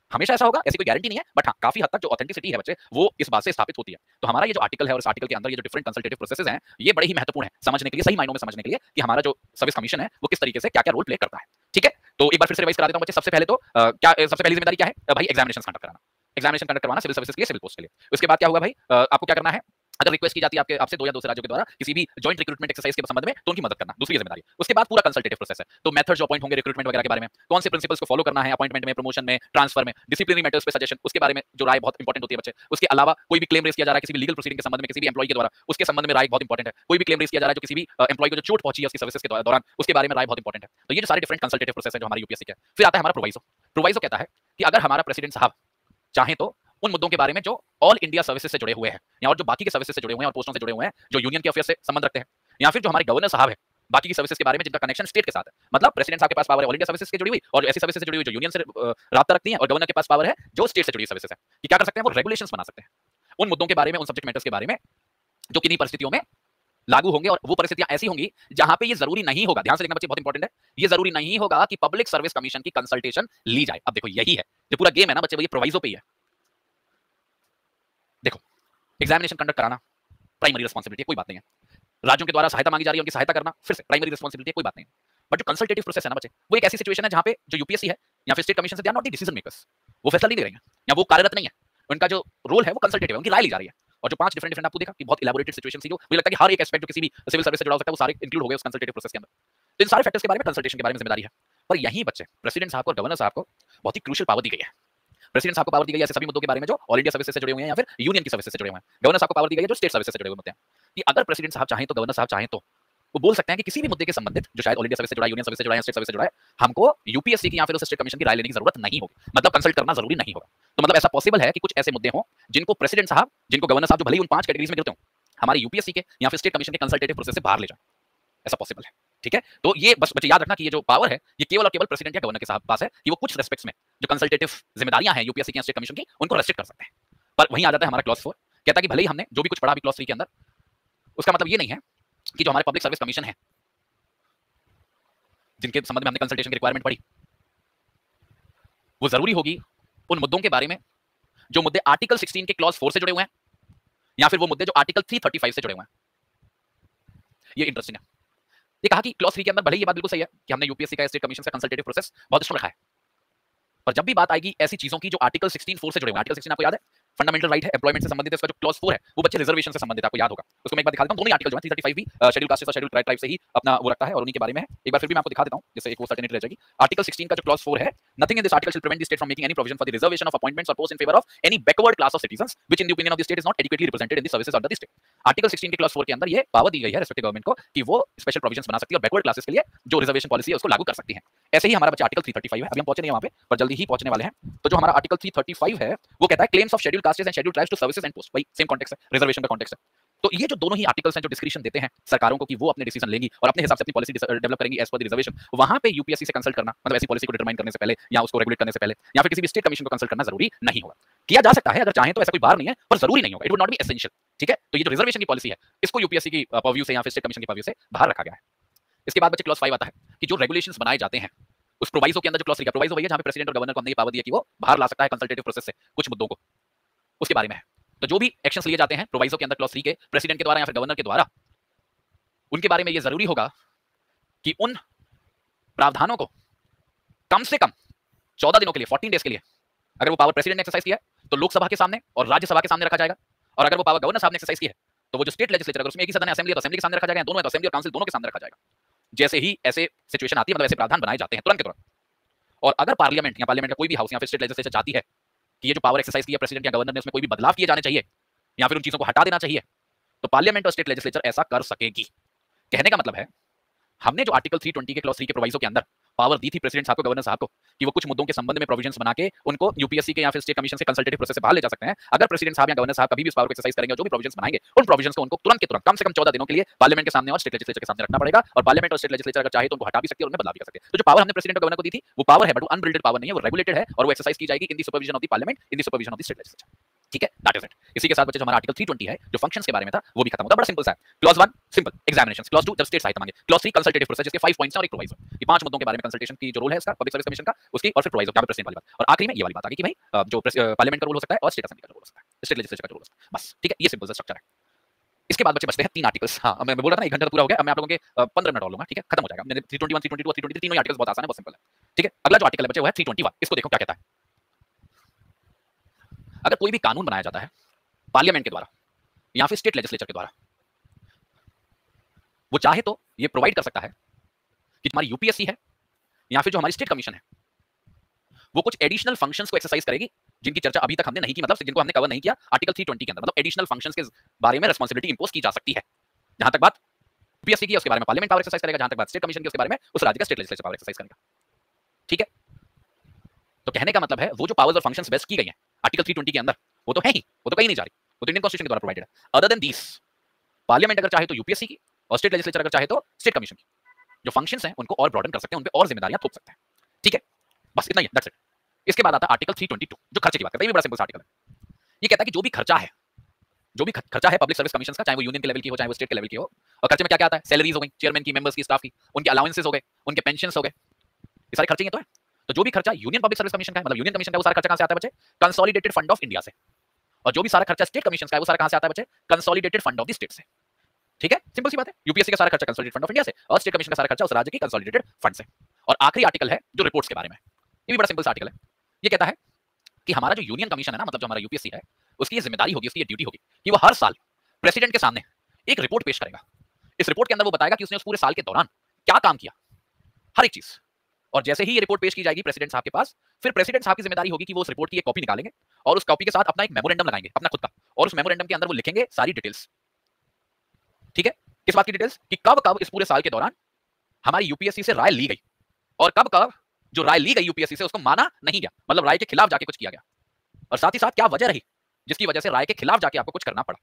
हमेशा ऐसा होगा ऐसी कोई गारंटी नहीं है, बट हाँ काफी हद तक जो ऑथेंटिसिटी है बच्चे वो इस बात से स्थापित होती है। तो हमारा ये जो आर्टिकल है और इस आर्टिकल के अंदर ये जो डिफरेंट कंसल्टेटिव प्रोसेसेस हैं ये बड़े ही महत्वपूर्ण है समझने के लिए, सही मायनों में समझने के लिए कि हमारा जो सर्विस कमीशन है वो किस तरीके से क्या क्या रोल प्ले करता है। ठीक है, तो एक बार फिर से रिवाइज करा देता हूं बच्चे। सबसे पहले तो क्या सबसे पहली जिम्मेदारी क्या है भाई? एग्जामिनेशन कंडक्ट कराना। एग्जामिनेशन कंडक्ट करवाना सिविल सर्विसेज के लिए, सिविल पोस्ट के लिए। उसके बाद क्या होगा भाई? आपको क्या करना है? अगर रिक्वेस्ट की जाती है आपके आपसे दो या दूसरे राज्यों के द्वारा किसी भी जॉइंट रिक्रूटमेंट एक्सरसाइज के संबंध में तो उनकी मदद करना, दूसरी जिम्मेदारी। उसके बाद पूरा कंसल्टेटिव प्रोसेस है, तो मेथड जो अपॉइंट होंगे रिक्रूटमेंट वगैरह के बारे में, कौन से प्रिंसिपल्स को फॉलो करना है अपॉइंटमेंट में, प्रमोशन में, ट्रांसफर में, डिसिप्लिनरी मैटर्स पे सजेशन, उसके बारे में जो राय बहुत इंपॉर्टेंट होती है बच्चे। उसके अलावा कोई भी क्लेम रेज किया जा रहा है किसी भी लीगल प्रोसीडिंग के संबंध में किसी भी एम्प्लॉय के द्वारा, उसके संबंध में राय बहुत इंपॉर्टेंट है। कोई भी क्लेम रेज किया जा रहा है जो किसी भी एम्प्लॉय को जो चोट पहुंची है उसकी सर्विसेज के दौरान, उसके बारे में राय बहुत इंपॉर्टेंट है। तो ये जो सारे डिफरेंट कंसल्टेटिव प्रोसेस है जो हमारे यूपीएससी के। फिर आता है हमारा प्रोवाइजो। प्रोवाइजो कहता है कि अगर हमारा प्रेसिडेंट साहब चाहे तो उन मुद्दों के बारे में जो ऑल इंडिया सर्विसेज से जुड़े हुए हैं या और जो बाकी के सर्विसेज से जुड़े हुए हैं और पोस्टों से जुड़े हुए हैं जो यूनियन के अफेयर से संबंध रखते हैं, या फिर जो हमारे गवर्नर साहब है बाकी की सर्विसेज के बारे में जिनका कनेक्शन स्टेट के साथ है, मतलब प्रेसिडेंट साहब के पास पावर है ऑल इंडिया सर्विसेज से जुड़ी हुई और जो ऐसी सर्विसेज से जुड़ी हुई जो यूनियन से राब्ता रखती है, और गवर्नर के पास पावर है जो स्टेट से जुड़ी सर्विसेज है, कि क्या कर सकते हैं वो रेगुलेशंस बना सकते हैं उन मुद्दों के बारे में, उन सब्जेक्ट मैटर्स के बारे में जो किन्हीं परिस्थितियों में लागू होंगे। और वो परिस्थितियां ऐसी होंगी जहां पे ये जरूरी नहीं होगा, ध्यान से देखना बच्चे बहुत इंपॉर्टेंट है, ये जरूरी नहीं होगा कि पब्लिक सर्विस कमीशन की कंसल्टेशन ली जाए। अब देखो यही है जो पूरा गेम है ना बच्चे, ये प्रोवाइजो पे ही है। देखो एग्जामिनेशन कंडक्ट कराना प्राइमरी रिस्पांसिबिलिटी है, कोई बात नहीं है। राज्यों के द्वारा सहायता मांगी जा रही है, उनकी सहायता करना फिर से प्राइमरी रिस्पांसिबिलिटी है, कोई बात नहीं है। बट जो कंसल्टेटिव प्रोसेस है ना बच्चे, वो एक ऐसी सिचुएशन है जहां पे जो यूपीएससी है या फिर स्टेट कमीशन से, they are not the decision makers, वो फैसला नहीं दे रही है या वो कार्यरत नहीं है, उनका जो रोल है वो कंसल्टेटिव है, उनकी राय ली जा रही है। और जो 5 डिफरेंट आपको देखा कि बहुत इलैबोरेटेड सिचुएशन थी, जो मुझे लगता है कि हर एक एस्पेक्ट जो किसी भी सिविल सर्विस से जुड़ा हो सकता है वो सारे इंक्लूड हो गए उस कंसल्टेटिव प्रोसेस के अंदर। तो इन सारे फैक्टर्स के बारे में कंसल्टेशन के बारे में जिम्मेदारी है। पर यही बच्चे प्रेसिडेंट साहब को और गवर्नर साहब को बहुत ही क्रूशियल पावर दी गई है। प्रेसिडेंट साहब को पावर दी गई है ऐसे सभी मुद्दों के बारे में जो ऑल इंडिया सर्विसेज से जुड़े हुए हैं या फिर यूनियन की सर्विसेज से जुड़े हुए हैं। गवर्नर साहब को पावर दी गई है जो स्टेट सर्विसेज से जुड़े हुए होते हैं, कि अगर प्रेसिडेंट साहब चाहें तो, गवर्नर साहब चाहें तो वो बोल सकते हैं कि किसी भी मुद्दे के संबंधित जो शायद ऑल इंडिया सर्विस से जुड़ा है, यूनियन सर्विस से जुड़ा है, स्टेट सर्विस से जुड़ा है, हमको यूपीएससी की या फिर उस स्टेट कमीशन की राय लेने की जरूरत नहीं होगी, मतलब कंसल्ट करना जरूरी नहीं होगा। तो मतलब ऐसा पॉसिबल है कि कुछ ऐसे मुद्दे हों जिनको प्रेसिडेंट साहब, जिनको गवर्नर साहब, जो भले ही उन 5 कैटेगरीज में गिरते हों, हमारे यूपीएससी के या फिर स्टेट कमीशन के कंसल्टेटिव प्रोसेस से बाहर ले जाए, ऐसा पॉसिबल है। ठीक है, तो ये बस बच्चे याद रखना कि ये जो पावर है ये केवल और केवल प्रेसिडेंट या गवर्नर के पास है कि वो कुछ रेस्पेक्ट्स में जो कंसल्टेटिव जिम्मेदारियां हैं यूपीएससी की या स्टेट कमीशन की, उनको रेस्ट्रिक्ट कर सकते हैं। पर वहीं आ जाता है हमारा क्लॉज 4, कहता है कि भले ही हमने जो भी कुछ पढ़ा अभी क्लॉज 3 के अंदर, उसका मतलब ये नहीं है कि जो हमारे पब्लिक सर्विस कमीशन है जिनके संबंध में हमने कंसल्टेशन की रिक्वायरमेंट पढ़ी, वो जरूरी होगी उन मुद्दों के बारे में जो मुद्दे आर्टिकल 16 के क्लॉज 4 से जुड़े हुए हैं या फिर वो मुद्दे जो आर्टिकल 335 से जुड़े हुए हैं। ये इंटरेस्टिंग है। ये कहा कि क्लॉज 3 के अंदर भले ही ये बात बिल्कुल सही है कि हमने यूपीएससी का, स्टेट कमीशन का कंसल्टेटिव प्रोसेस बहुत स्ट्रांग रखा है, पर जब भी बात आएगी ऐसी चीजों की जो आर्टिकल 16 4 से जुड़े हुए हैं, आर्टिकल 16 आपको याद है फंडामेंटल राइट है, एम्प्लॉयमेंट से संबंधित है, उसका जो क्लॉज 4 है वो बच्चे रिजर्वेशन से संबंधित है, आपको याद होगा। उसको मैं एक बार दिखा देता हूं, दोनों आर्टिकल जो है 335 भी शेड्यूल कास्ट और शेड्यूल ट्राइब से ही अपना वो रखता है और उन्हीं के बारे में है। एक बार फिर भी मैं आपको दिखा देता हूं जिससे एक वो सर्टेनिटी रह जाएगी। आर्टिकल 16 का जो क्लॉज 4 है, nothing in this article shall prevent the state from making any provision for the reservation of appointments और post in favour of any backward class of citizens which in the opinion of the state is not adequately represented in the services under the state. Article 16 के क्लॉज 4 के अंदर ये पावर दी गई है रेस्पेक्टिव गवर्नमेंट को कि वो स्पेशल प्रोविजंस बना सकती है और बैकवर्ड क्लासेस के लिए जो रिजर्वेशन पॉलिसी है उसको लागू कर सकती है। ऐसे ही हमारा बच्चा आर्टिकल 335 है, अभी हम पहुंचे नहीं वहां पे पर जल्दी ही पहुंचने वाले हैं। तो जो हमारा आर्टिकल 335 है वो कहता है claims of schedule castes and schedule tribes to services and post, वही सेम कॉन्टेक्स्ट है, रिजर्वेशन का कॉन्टेक्स्ट है। तो ये जो दोनों ही आर्टिकल्स हैं जो डिस्क्रिप्शन देते हैं सरकारों को कि वो अपने डिसीजन लेंगी और अपने हिसाब से अपनी पॉलिसी डेवलप करेंगी एज पर द रिजर्वेशन, वहां पे यूपीएससी से कंसल्ट करना, मतलब ऐसी पॉलिसी को डिटरमाइन करने से पहले या उसको रेगुलेट करने से पहले या फिर किसी भी स्टेट कमीशन को कंसल्ट करना जरूरी नहीं होगा। किया जा सकता है अगर चाहें तो, ऐसा कोई बार नहीं है, पर जरूरी नहीं होगा, it would not be essential. ठीक है, तो ये जो रिजर्वेशन की पॉलिसी है इसको यूपीएससी की पर्व्यू से या फिर स्टेट कमीशन की पर्व्यू से बाहर रखा गया है। इसके बाद बच्चे क्लॉज 5 आता है कि जो रेगुलेशंस बनाए जाते हैं उस प्रोवाइजो के अंदर, जो क्लॉज 3 का प्रोवाइजो वही है जहां पे प्रेसिडेंट और गवर्नर को हमने ये पावर दी है कि वो बाहर ला सकता है कंसल्टेटिव प्रोसेस से कुछ मुद्दों को, उसके बारे में है। तो जो भी एक्शंस लिए जाते हैं प्रोवाइजो के अंदर क्लॉज 3 के, प्रेसिडेंट के द्वारा या फिर गवर्नर के द्वारा, उनके बारे में ये जरूरी होगा कि उन प्रावधानों को कम से कम 14 दिनों के लिए, 14 डेज के लिए, अगर वो पावर प्रेसिडेंट ने एक्सरसाइज किया है तो लोकसभा के सामने और राज्यसभा के सामने रखा जाएगा, और अगर वो पावर गवर्नर साहब ने एक्सरसाइज की है तो वो जो स्टेट लेजिस्लेचर, अगर उसमें एक ही सदन है असेंबली, तो असेंबली के सामने रखा जाएगा, दोनों है तो असेंबली और काउंसिल दोनों के सामने रखा जाएगा। जैसे ही ऐसे सिचुएशन आती है, मतलब ऐसे प्रावधान बनाए जाते हैं तुरंत के तुरंत। और अगर पार्लियामेंट या पार्लियामेंट का कोई भी हाउस या फिर स्टेट लेजिस्लेचर चाहती है कि ये जो पावर एक्सरसाइज की है प्रेसिडेंट या गवर्नर ने, उसमें कोई भी बदलाव किए जाने चाहिए या फिर उन चीजों को हटा देना चाहिए, तो पार्लियामेंट और स्टेट लेजिस्लेचर ऐसा कर सकेगी। कहने का मतलब है हमने जो आर्टिकल 320 के क्लॉज 3 के प्रोवाइजो के अंदर पावर दी थी प्रेसिडेंट साहब को, गवर्नर साहब को, कि वो कुछ मुद्दों के संबंध में प्रोविजंस बना के उनको यूपीएससी के या फिर स्टेट कमीशन से कंसल्टेटिव प्रोसेस से बाहर ले जा सकते हैं। अगर प्रेसिडेंट साहब या गवर्नर साहब कभी भी इस पावर को एक्सरसाइज करेंगे और जो भी प्रोविजंस बनाएंगे उन प्रोविजंस को उनको तुरंत के तुरंत कम से कम 14 दिनों के लिए पार्लियामेंट के सामने और स्टेट लेजिस्लेचर के सामने रखना पड़ेगा, और पार्लियामेंट और स्टेट लेजिस्लेचर अगर चाहे तो उनको हटा भी सकती है और उनमें बदलाव भी कर सकते हैं। तो जो पावर हमने प्रेसिडेंट और गवर्नर को दी थी वो पावर है, बट वो अनरिलेटेड पावर नहीं है, वो रेगुलेटेड है और वो एक्सरसाइज की जाएगी in the supervision of the parliament, in the supervision of the state legislature. ठीक है, दैट इज इट। इसी के साथ बच्चे जो हमारा आर्टिकल 320 है जो फंक्शंस के बारे में था वो भी खत्म होता है। बड़ा सिंपल सा है। क्लॉज 1 सिंपल एग्जामिनेशंस, क्लॉज 2 जब स्टेट सहायता मांगे, क्लॉज 3 कंसल्टेटिव प्रोसेस जिसके 5 पॉइंट्स हैं और एक प्रोवाइजर। ये 5 मुद्दों के बारे में कंसल्टेशन की जो रोल है इसका पब्लिक सर्विस कमीशन का, उसकी और फिर प्रोवाइजर क्या प्रेसिडेंट वाली बात, और आखिरी में ये वाली बात आ गई कि भाई जो पार्लियामेंट का रोल हो सकता है और स्टेट असेंबली का रोल हो सकता है, स्टेट लेजिस्लेचर का रोल हो सकता है। बस ठीक है, ये सिंपल सा स्ट्रक्चर है। इसके बाद बच्चे बचते हैं 3 आर्टिकल्स। हाँ, मैं बोल रहा था ना 1 घंटा तो पूरा हो गया। अब मैं आप लोगों के 15 मिनट और लूंगा, ठीक है, खत्म हो जाएगा। मैंने 321 322 और 323 तीनों आर्टिकल्स बहुत आसान है, बहुत सिंपल है। ठीक है, अगला जो आर्टिकल है बच्चे वो है 321। इसको देखो क्या कहता है। अगर कोई भी कानून बनाया जाता है पार्लियामेंट के द्वारा या फिर स्टेट लेजिस्लेचर के द्वारा, वो चाहे तो ये प्रोवाइड कर सकता है कि हमारी यूपीएससी है या फिर जो हमारी स्टेट कमीशन है वो कुछ एडिशनल फंक्शंस को एक्सरसाइज करेगी जिनकी चर्चा अभी तक हमने नहीं की, मतलब जिनको हमने कवर नहीं किया आर्टिकल 320 के अंदर। मतलब एडिशनल फंक्शंस के बारे में रिस्पांसिबिलिटी इंपोज की जा सकती है। जहां तक बात यूपीएससी की उसके बारे में पार्लियामेंट पावर एक्सरसाइज करेगा, जहां तक बात स्टेट कमीशन की उसके बारे में उस राज्य का स्टेट लेजिस्लेचर पावर एक्सरसाइज करेगा। ठीक है, तो कहने का मतलब है वो जो पावर्स और फंक्शंस वेस्ट की गई हैं आर्टिकल 320 के अंदर वो तो है ही, वो तो कहीं नहीं जा रही, वो तो इंडियन कॉन्स्टिट्यूशन के द्वारा प्रोवाइडेड है। अदर देन दिस पार्लियामेंट अगर चाहे तो यूपीएससी की और स्टेट लेजिस्लेचर अगर चाहे तो स्टेट कमीशन की जो फंक्शंस हैं उनको और ब्रॉडन कर सकते हैं, उन पे और जिम्मेदारियां थोप सकते हैं। ठीक है, बस इतना ही है, दैट्स इट। इसके बाद आता है आर्टिकल 322 जो खर्चे की बात करता है। ये भी बड़ा सिंपल आर्टिकल है। ये कहता है कि जो भी खर्चा है पब्लिक सर्विस कमीशन का, चाहे वो यूनियन के लेवल की हो चाहे वो स्टेट के लेवल की हो, और खर्चे में क्या क्या आता है, सैलरीज हो गई चेयरमैन की, मेंबर्स की, स्टाफ की, उनके अलाउंसेस हो गए, उनके पेंशन्स हो गए, ये सारे खर्चे ही तो है। तो जो भी खर्चा यूनियन पब्लिक सर्विस कमीशन का है, मतलब यूनियन कमीशन का, वो सारा खर्चा कहां से आता है बच्चे, कंसोलिडेटेड फंड ऑफ इंडिया से। और जो भी सारा खर्चा स्टेट कमीशन का है वो सारा कहां से आता है बच्चे, consolidated fund of the state से। ठीक है, सिंपल सी बात है। यूपीएससी का सारा खर्चा कंसोलिडेटेड फंड ऑफ इंडिया से और स्टेट कमीशन का सारा खर्चा उस राज्य की कंसोलिडेटेड फंड से। और आखिरी आर्टिकल है जो रिपोर्ट्स के बारे में, ये भी बड़ा सिंपल सा आर्टिकल है। ये कहता है कि हमारा जो यूनियन कमीशन है ना, मतलब जो हमारा यूपीएससी है, उसकी ये जिम्मेदारी होगी, उसकी ये ड्यूटी होगी कि वो हर साल प्रेसिडेंट के सामने एक रिपोर्ट पेश करेगा। इस रिपोर्ट के अंदर वो बताएगा कि उसने उस पूरे साल के दौरान क्या काम किया, हर एक चीज। और जैसे ही ये रिपोर्ट पेश की जाएगी प्रेसिडेंट साहब के पास, फिर प्रेसिडेंट साहब की जिम्मेदारी होगी कि वो उस रिपोर्ट की एक कॉपी निकालेंगे और उस कॉपी के साथ अपना एक मेमोरेंडम लगाएंगे, अपना खुद का, और उस मेमोरेंडम के अंदर वो लिखेंगे सारी डिटेल्स। ठीक है, किस बात की डिटेल्स, कि कब कब इस पूरे साल के दौरान हमारी यूपीएससी से राय ली गई और कब कब जो राय ली गई यूपीएससी से उसको माना नहीं गया, मतलब राय के खिलाफ जाके कुछ किया गया, और साथ ही साथ क्या वजह रही जिसकी वजह से राय के खिलाफ जाके आपको कुछ करना पड़ा।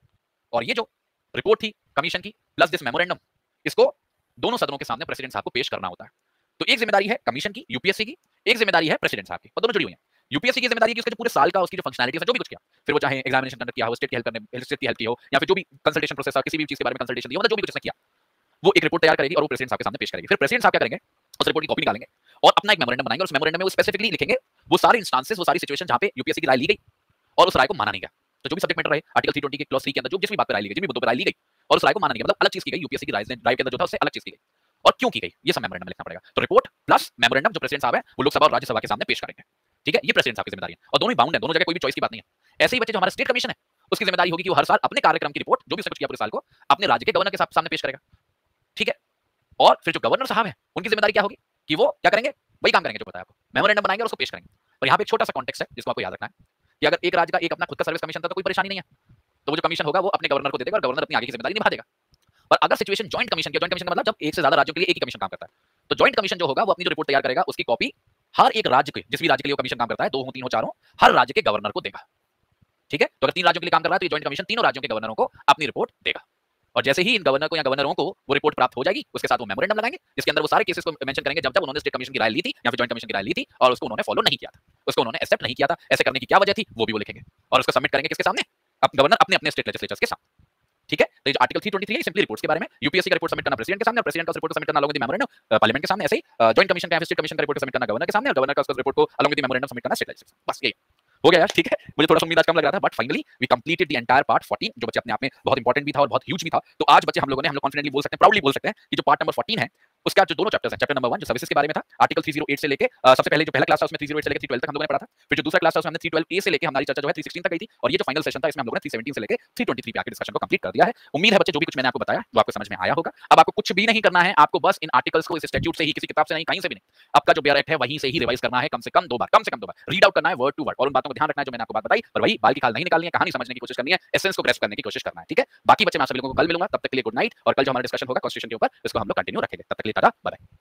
और ये जो रिपोर्ट थी कमीशन की प्लस दिस मेमोरेंडम, इसको दोनों सदनों के सामने प्रेसिडेंट साहब को पेश करना होता है। तो एक जिम्मेदारी है कमीशन की, यूपीएससी की, एक जिम्मेदारी है प्रेसिडेंट साहब की, और दोनों जुड़ी हुई हैं। यूपीएससी की जिम्मेदारी है कि उसके जो पूरे साल का उसकी जो फंक्शनैलिटीज है, जो भी कुछ किया, फिर वो चाहे एग्जामिनेशन कंडक्ट किया हो, स्टेट की हेल्प करने, स्टेट की हेल्प की हो, या फिर जो भी कंसल्टेशन प्रोसेस था, किसी भी चीज के बारे में कंसल्टेशन दी हो, मतलब जो भी कुछ उसने किया, वो एक रिपोर्ट तैयार करेगी और वो प्रेसिडेंट साहब के सामने पेश करेगी। फिर प्रेसिडेंट साहब क्या करेंगे, उस रिपोर्ट की कॉपी निकालेंगे और अपना एक मेमोरेंडम बनाएंगे, और उस मेमोरेंडम में वो स्पेसिफिकली लिखेंगे वो सारे इंस्टांसेस, वो सारी सिचुएशन जहां पे यूपीएससी की राय ली गई और उस राय को माना नहीं गया। तो जो भी सब्जेक्ट मैटर रहे आर्टिकल 320 के क्लॉज 3 के अंदर जो जिस भी बात पर राय ली गई, जिस भी मुद्दों पर राय ली गई और उस राय को माना नहीं गया, मतलब अलग चीज की गई, यूपीएससी की राय के अंदर जो था उससे अलग चीज की गई, और क्यों की गई ये सब मेमोरेंडम में लिखना पड़ेगा। तो रिपोर्ट प्लस मेमोरेंडम जो प्रेसिडेंट साहब है वो लोकसभा और राज्यसभा के सामने पेश करेंगे। ठीक है, ये प्रेसिडेंट साहब की जिम्मेदारी है, और दोनों ही बाउंड है, दोनों जगह कोई भी चॉइस की बात नहीं है। ऐसे ही बच्चे जो हमारा स्टेट कमीशन है उसकी जिम्मेदारी होगी कि वो हर साल अपने कार्यक्रम की रिपोर्ट जो भी उसने कुछ किया पूरे साल को अपने राज्य के गवर्नर के सामने पेश करेगा। ठीक है, और फिर जो गवर्नर साहब है उनकी जिम्मेदारी क्या होगी कि वो क्या करेंगे, वही काम करेंगे जो बताया आपको, मेमोरेंडम बनाएंगे और उसको पेश करेंगे। और यहाँ पे एक छोटा सा कॉन्टेक्स्ट है जिसको आपको याद रखना है कि अगर एक राज्य का एक अपना खुद का सर्विस कमीशन था तो कोई परेशानी नहीं है, तो वो जो कमीशन होगा वो अपने गवर्नर को दे देगा और गवर्नर अपनी आगे की जिम्मेदारी निभा देगा। और अगर सिचुएशन जॉइंट कमीशन का मतलब जब एक से ज्यादा राज्यों के लिए एक ही कमीशन काम करता है, तो जॉइंट कमीशन जो होगा वो अपनी जो रिपोर्ट तैयार करेगा उसकी कॉपी हर एक राज्य के, जिस भी राज्य के लिए वो कमीशन काम करता है, 2 हो 3 हो 4 हो, हर राज्य के गवर्नर को देगा। ठीक है, तो अगर 3 राज्यों के लिए काम कर रहा है तो ये जॉइंट कमीशन तीनों राज्यों के गवर्नरों को अपनी रिपोर्ट देगा। और जैसे ही इन गवर्नर को या गवर्नरों को वो रिपोर्ट प्राप्त हो जाएगी उसके साथ वो मेमोरेंडम लगाएंगे जिसके अंदर वो सारे केसेस को मेंशन करेंगे जब जब उन्होंने स्टेट कमीशन की राय ली थी या फिर जॉइंट कमीशन की राय ली थी और उसको उन्होंने फॉलो नहीं किया था, उसको उन्होंने एक्सेप्ट नहीं किया था, ऐसे करने की क्या वजह थी वो भी वो लिखेंगे और उसको सबमिट करेंगे किसके सामने, गवर्नर अपने अपने स्टेट लेजिस्लेचर्स के सामने। ठीक है, तो ये जो आर्टिकल 323 है सिंपली रिपोर्ट्स के बारे में, यूपीएससी का रिपोर्ट सबमिट करना प्रेसिडेंट के सामने, और प्रेसिडेंट का रिपोर्ट सबमिट करना अलॉन्ग विद मेमोरेंडम पार्लियामेंट के सामने, ऐसे ही जॉइंट कमीशन का स्टेट कमीशन का रिपोर्ट सबमिट करना गवर्नर के सामने, और गवर्नर का रिपोर्ट को अलॉन्ग विद मेमोरेंडम सबमिट करना स्टेट लेजिस्लेचर। बस यही हो गया यार। ठीक है, मुझे थोड़ा सा उम्मीद आज कम लग रहा था, but finally we completed the entire part 14 जो बच्चे अपने आप में बहुत इंपॉर्टेंट भी था और बहुत ह्यूज भी था। तो आज बच्चे हम लोग कॉन्फिडेंटली बोल सकते हैं, प्राउडली बोल सकते हैं कि जो पार्ट नंबर 14 है उसका जो दोनों चैप्टर्स हैं, चैप्टर नंबर 1 जो सर्विसेज के बारे में था आर्टिकल 308 से लेके सबसे पहले जो पहला क्लास था उसमें 308 से लेके 312 तक हम लोगों ने पढ़ा था, फिर जो दूसरा क्लास था उसमें हमने 312 ए से लेके हमारी चर्चा जो है 316 तक गई थी, और ये जो फाइनल सेशन था इसमें हम लोगों ने 317 से लेके 323 पे आके डिस्कशन को कंप्लीट कर दिया है। उम्मीद है बच्चे जो भी कुछ मैंने आपको बताया वो आपको समझ में आया होगा। अब आपको कुछ भी नहीं करना है, आपको बस इन आर्टिकल्स को इस स्टैट्यूट से ही, किसी किताब से नहीं, कहीं से भी नहीं, आपका जो बेयर एक्ट है वहीं से ही रिवाइज करना है, कम से कम 2 बार रीड आउट करना है वर्ड टू वर्ड, और उन बातों को ध्यान रखना है जो मैंने आपको बात बताई, और वही बाल की खाल नहीं निकालनी है, कहानी समझने की कोशिश करनी है, एसेंस को ग्रैस्प करने की कोशिश करना है। ठीक है, बाकी बच्चे मैं आप सभी लोगों को कल मिलूंगा, तब तक के लिए गुड नाइट, और कल जो हमारा डिस्कशन होगा कॉन्स्टिट्यूशन के ऊपर इसको हम लोग कंटिन्यू रखेंगे। तब तक के लिए टाटा, बाय बाय।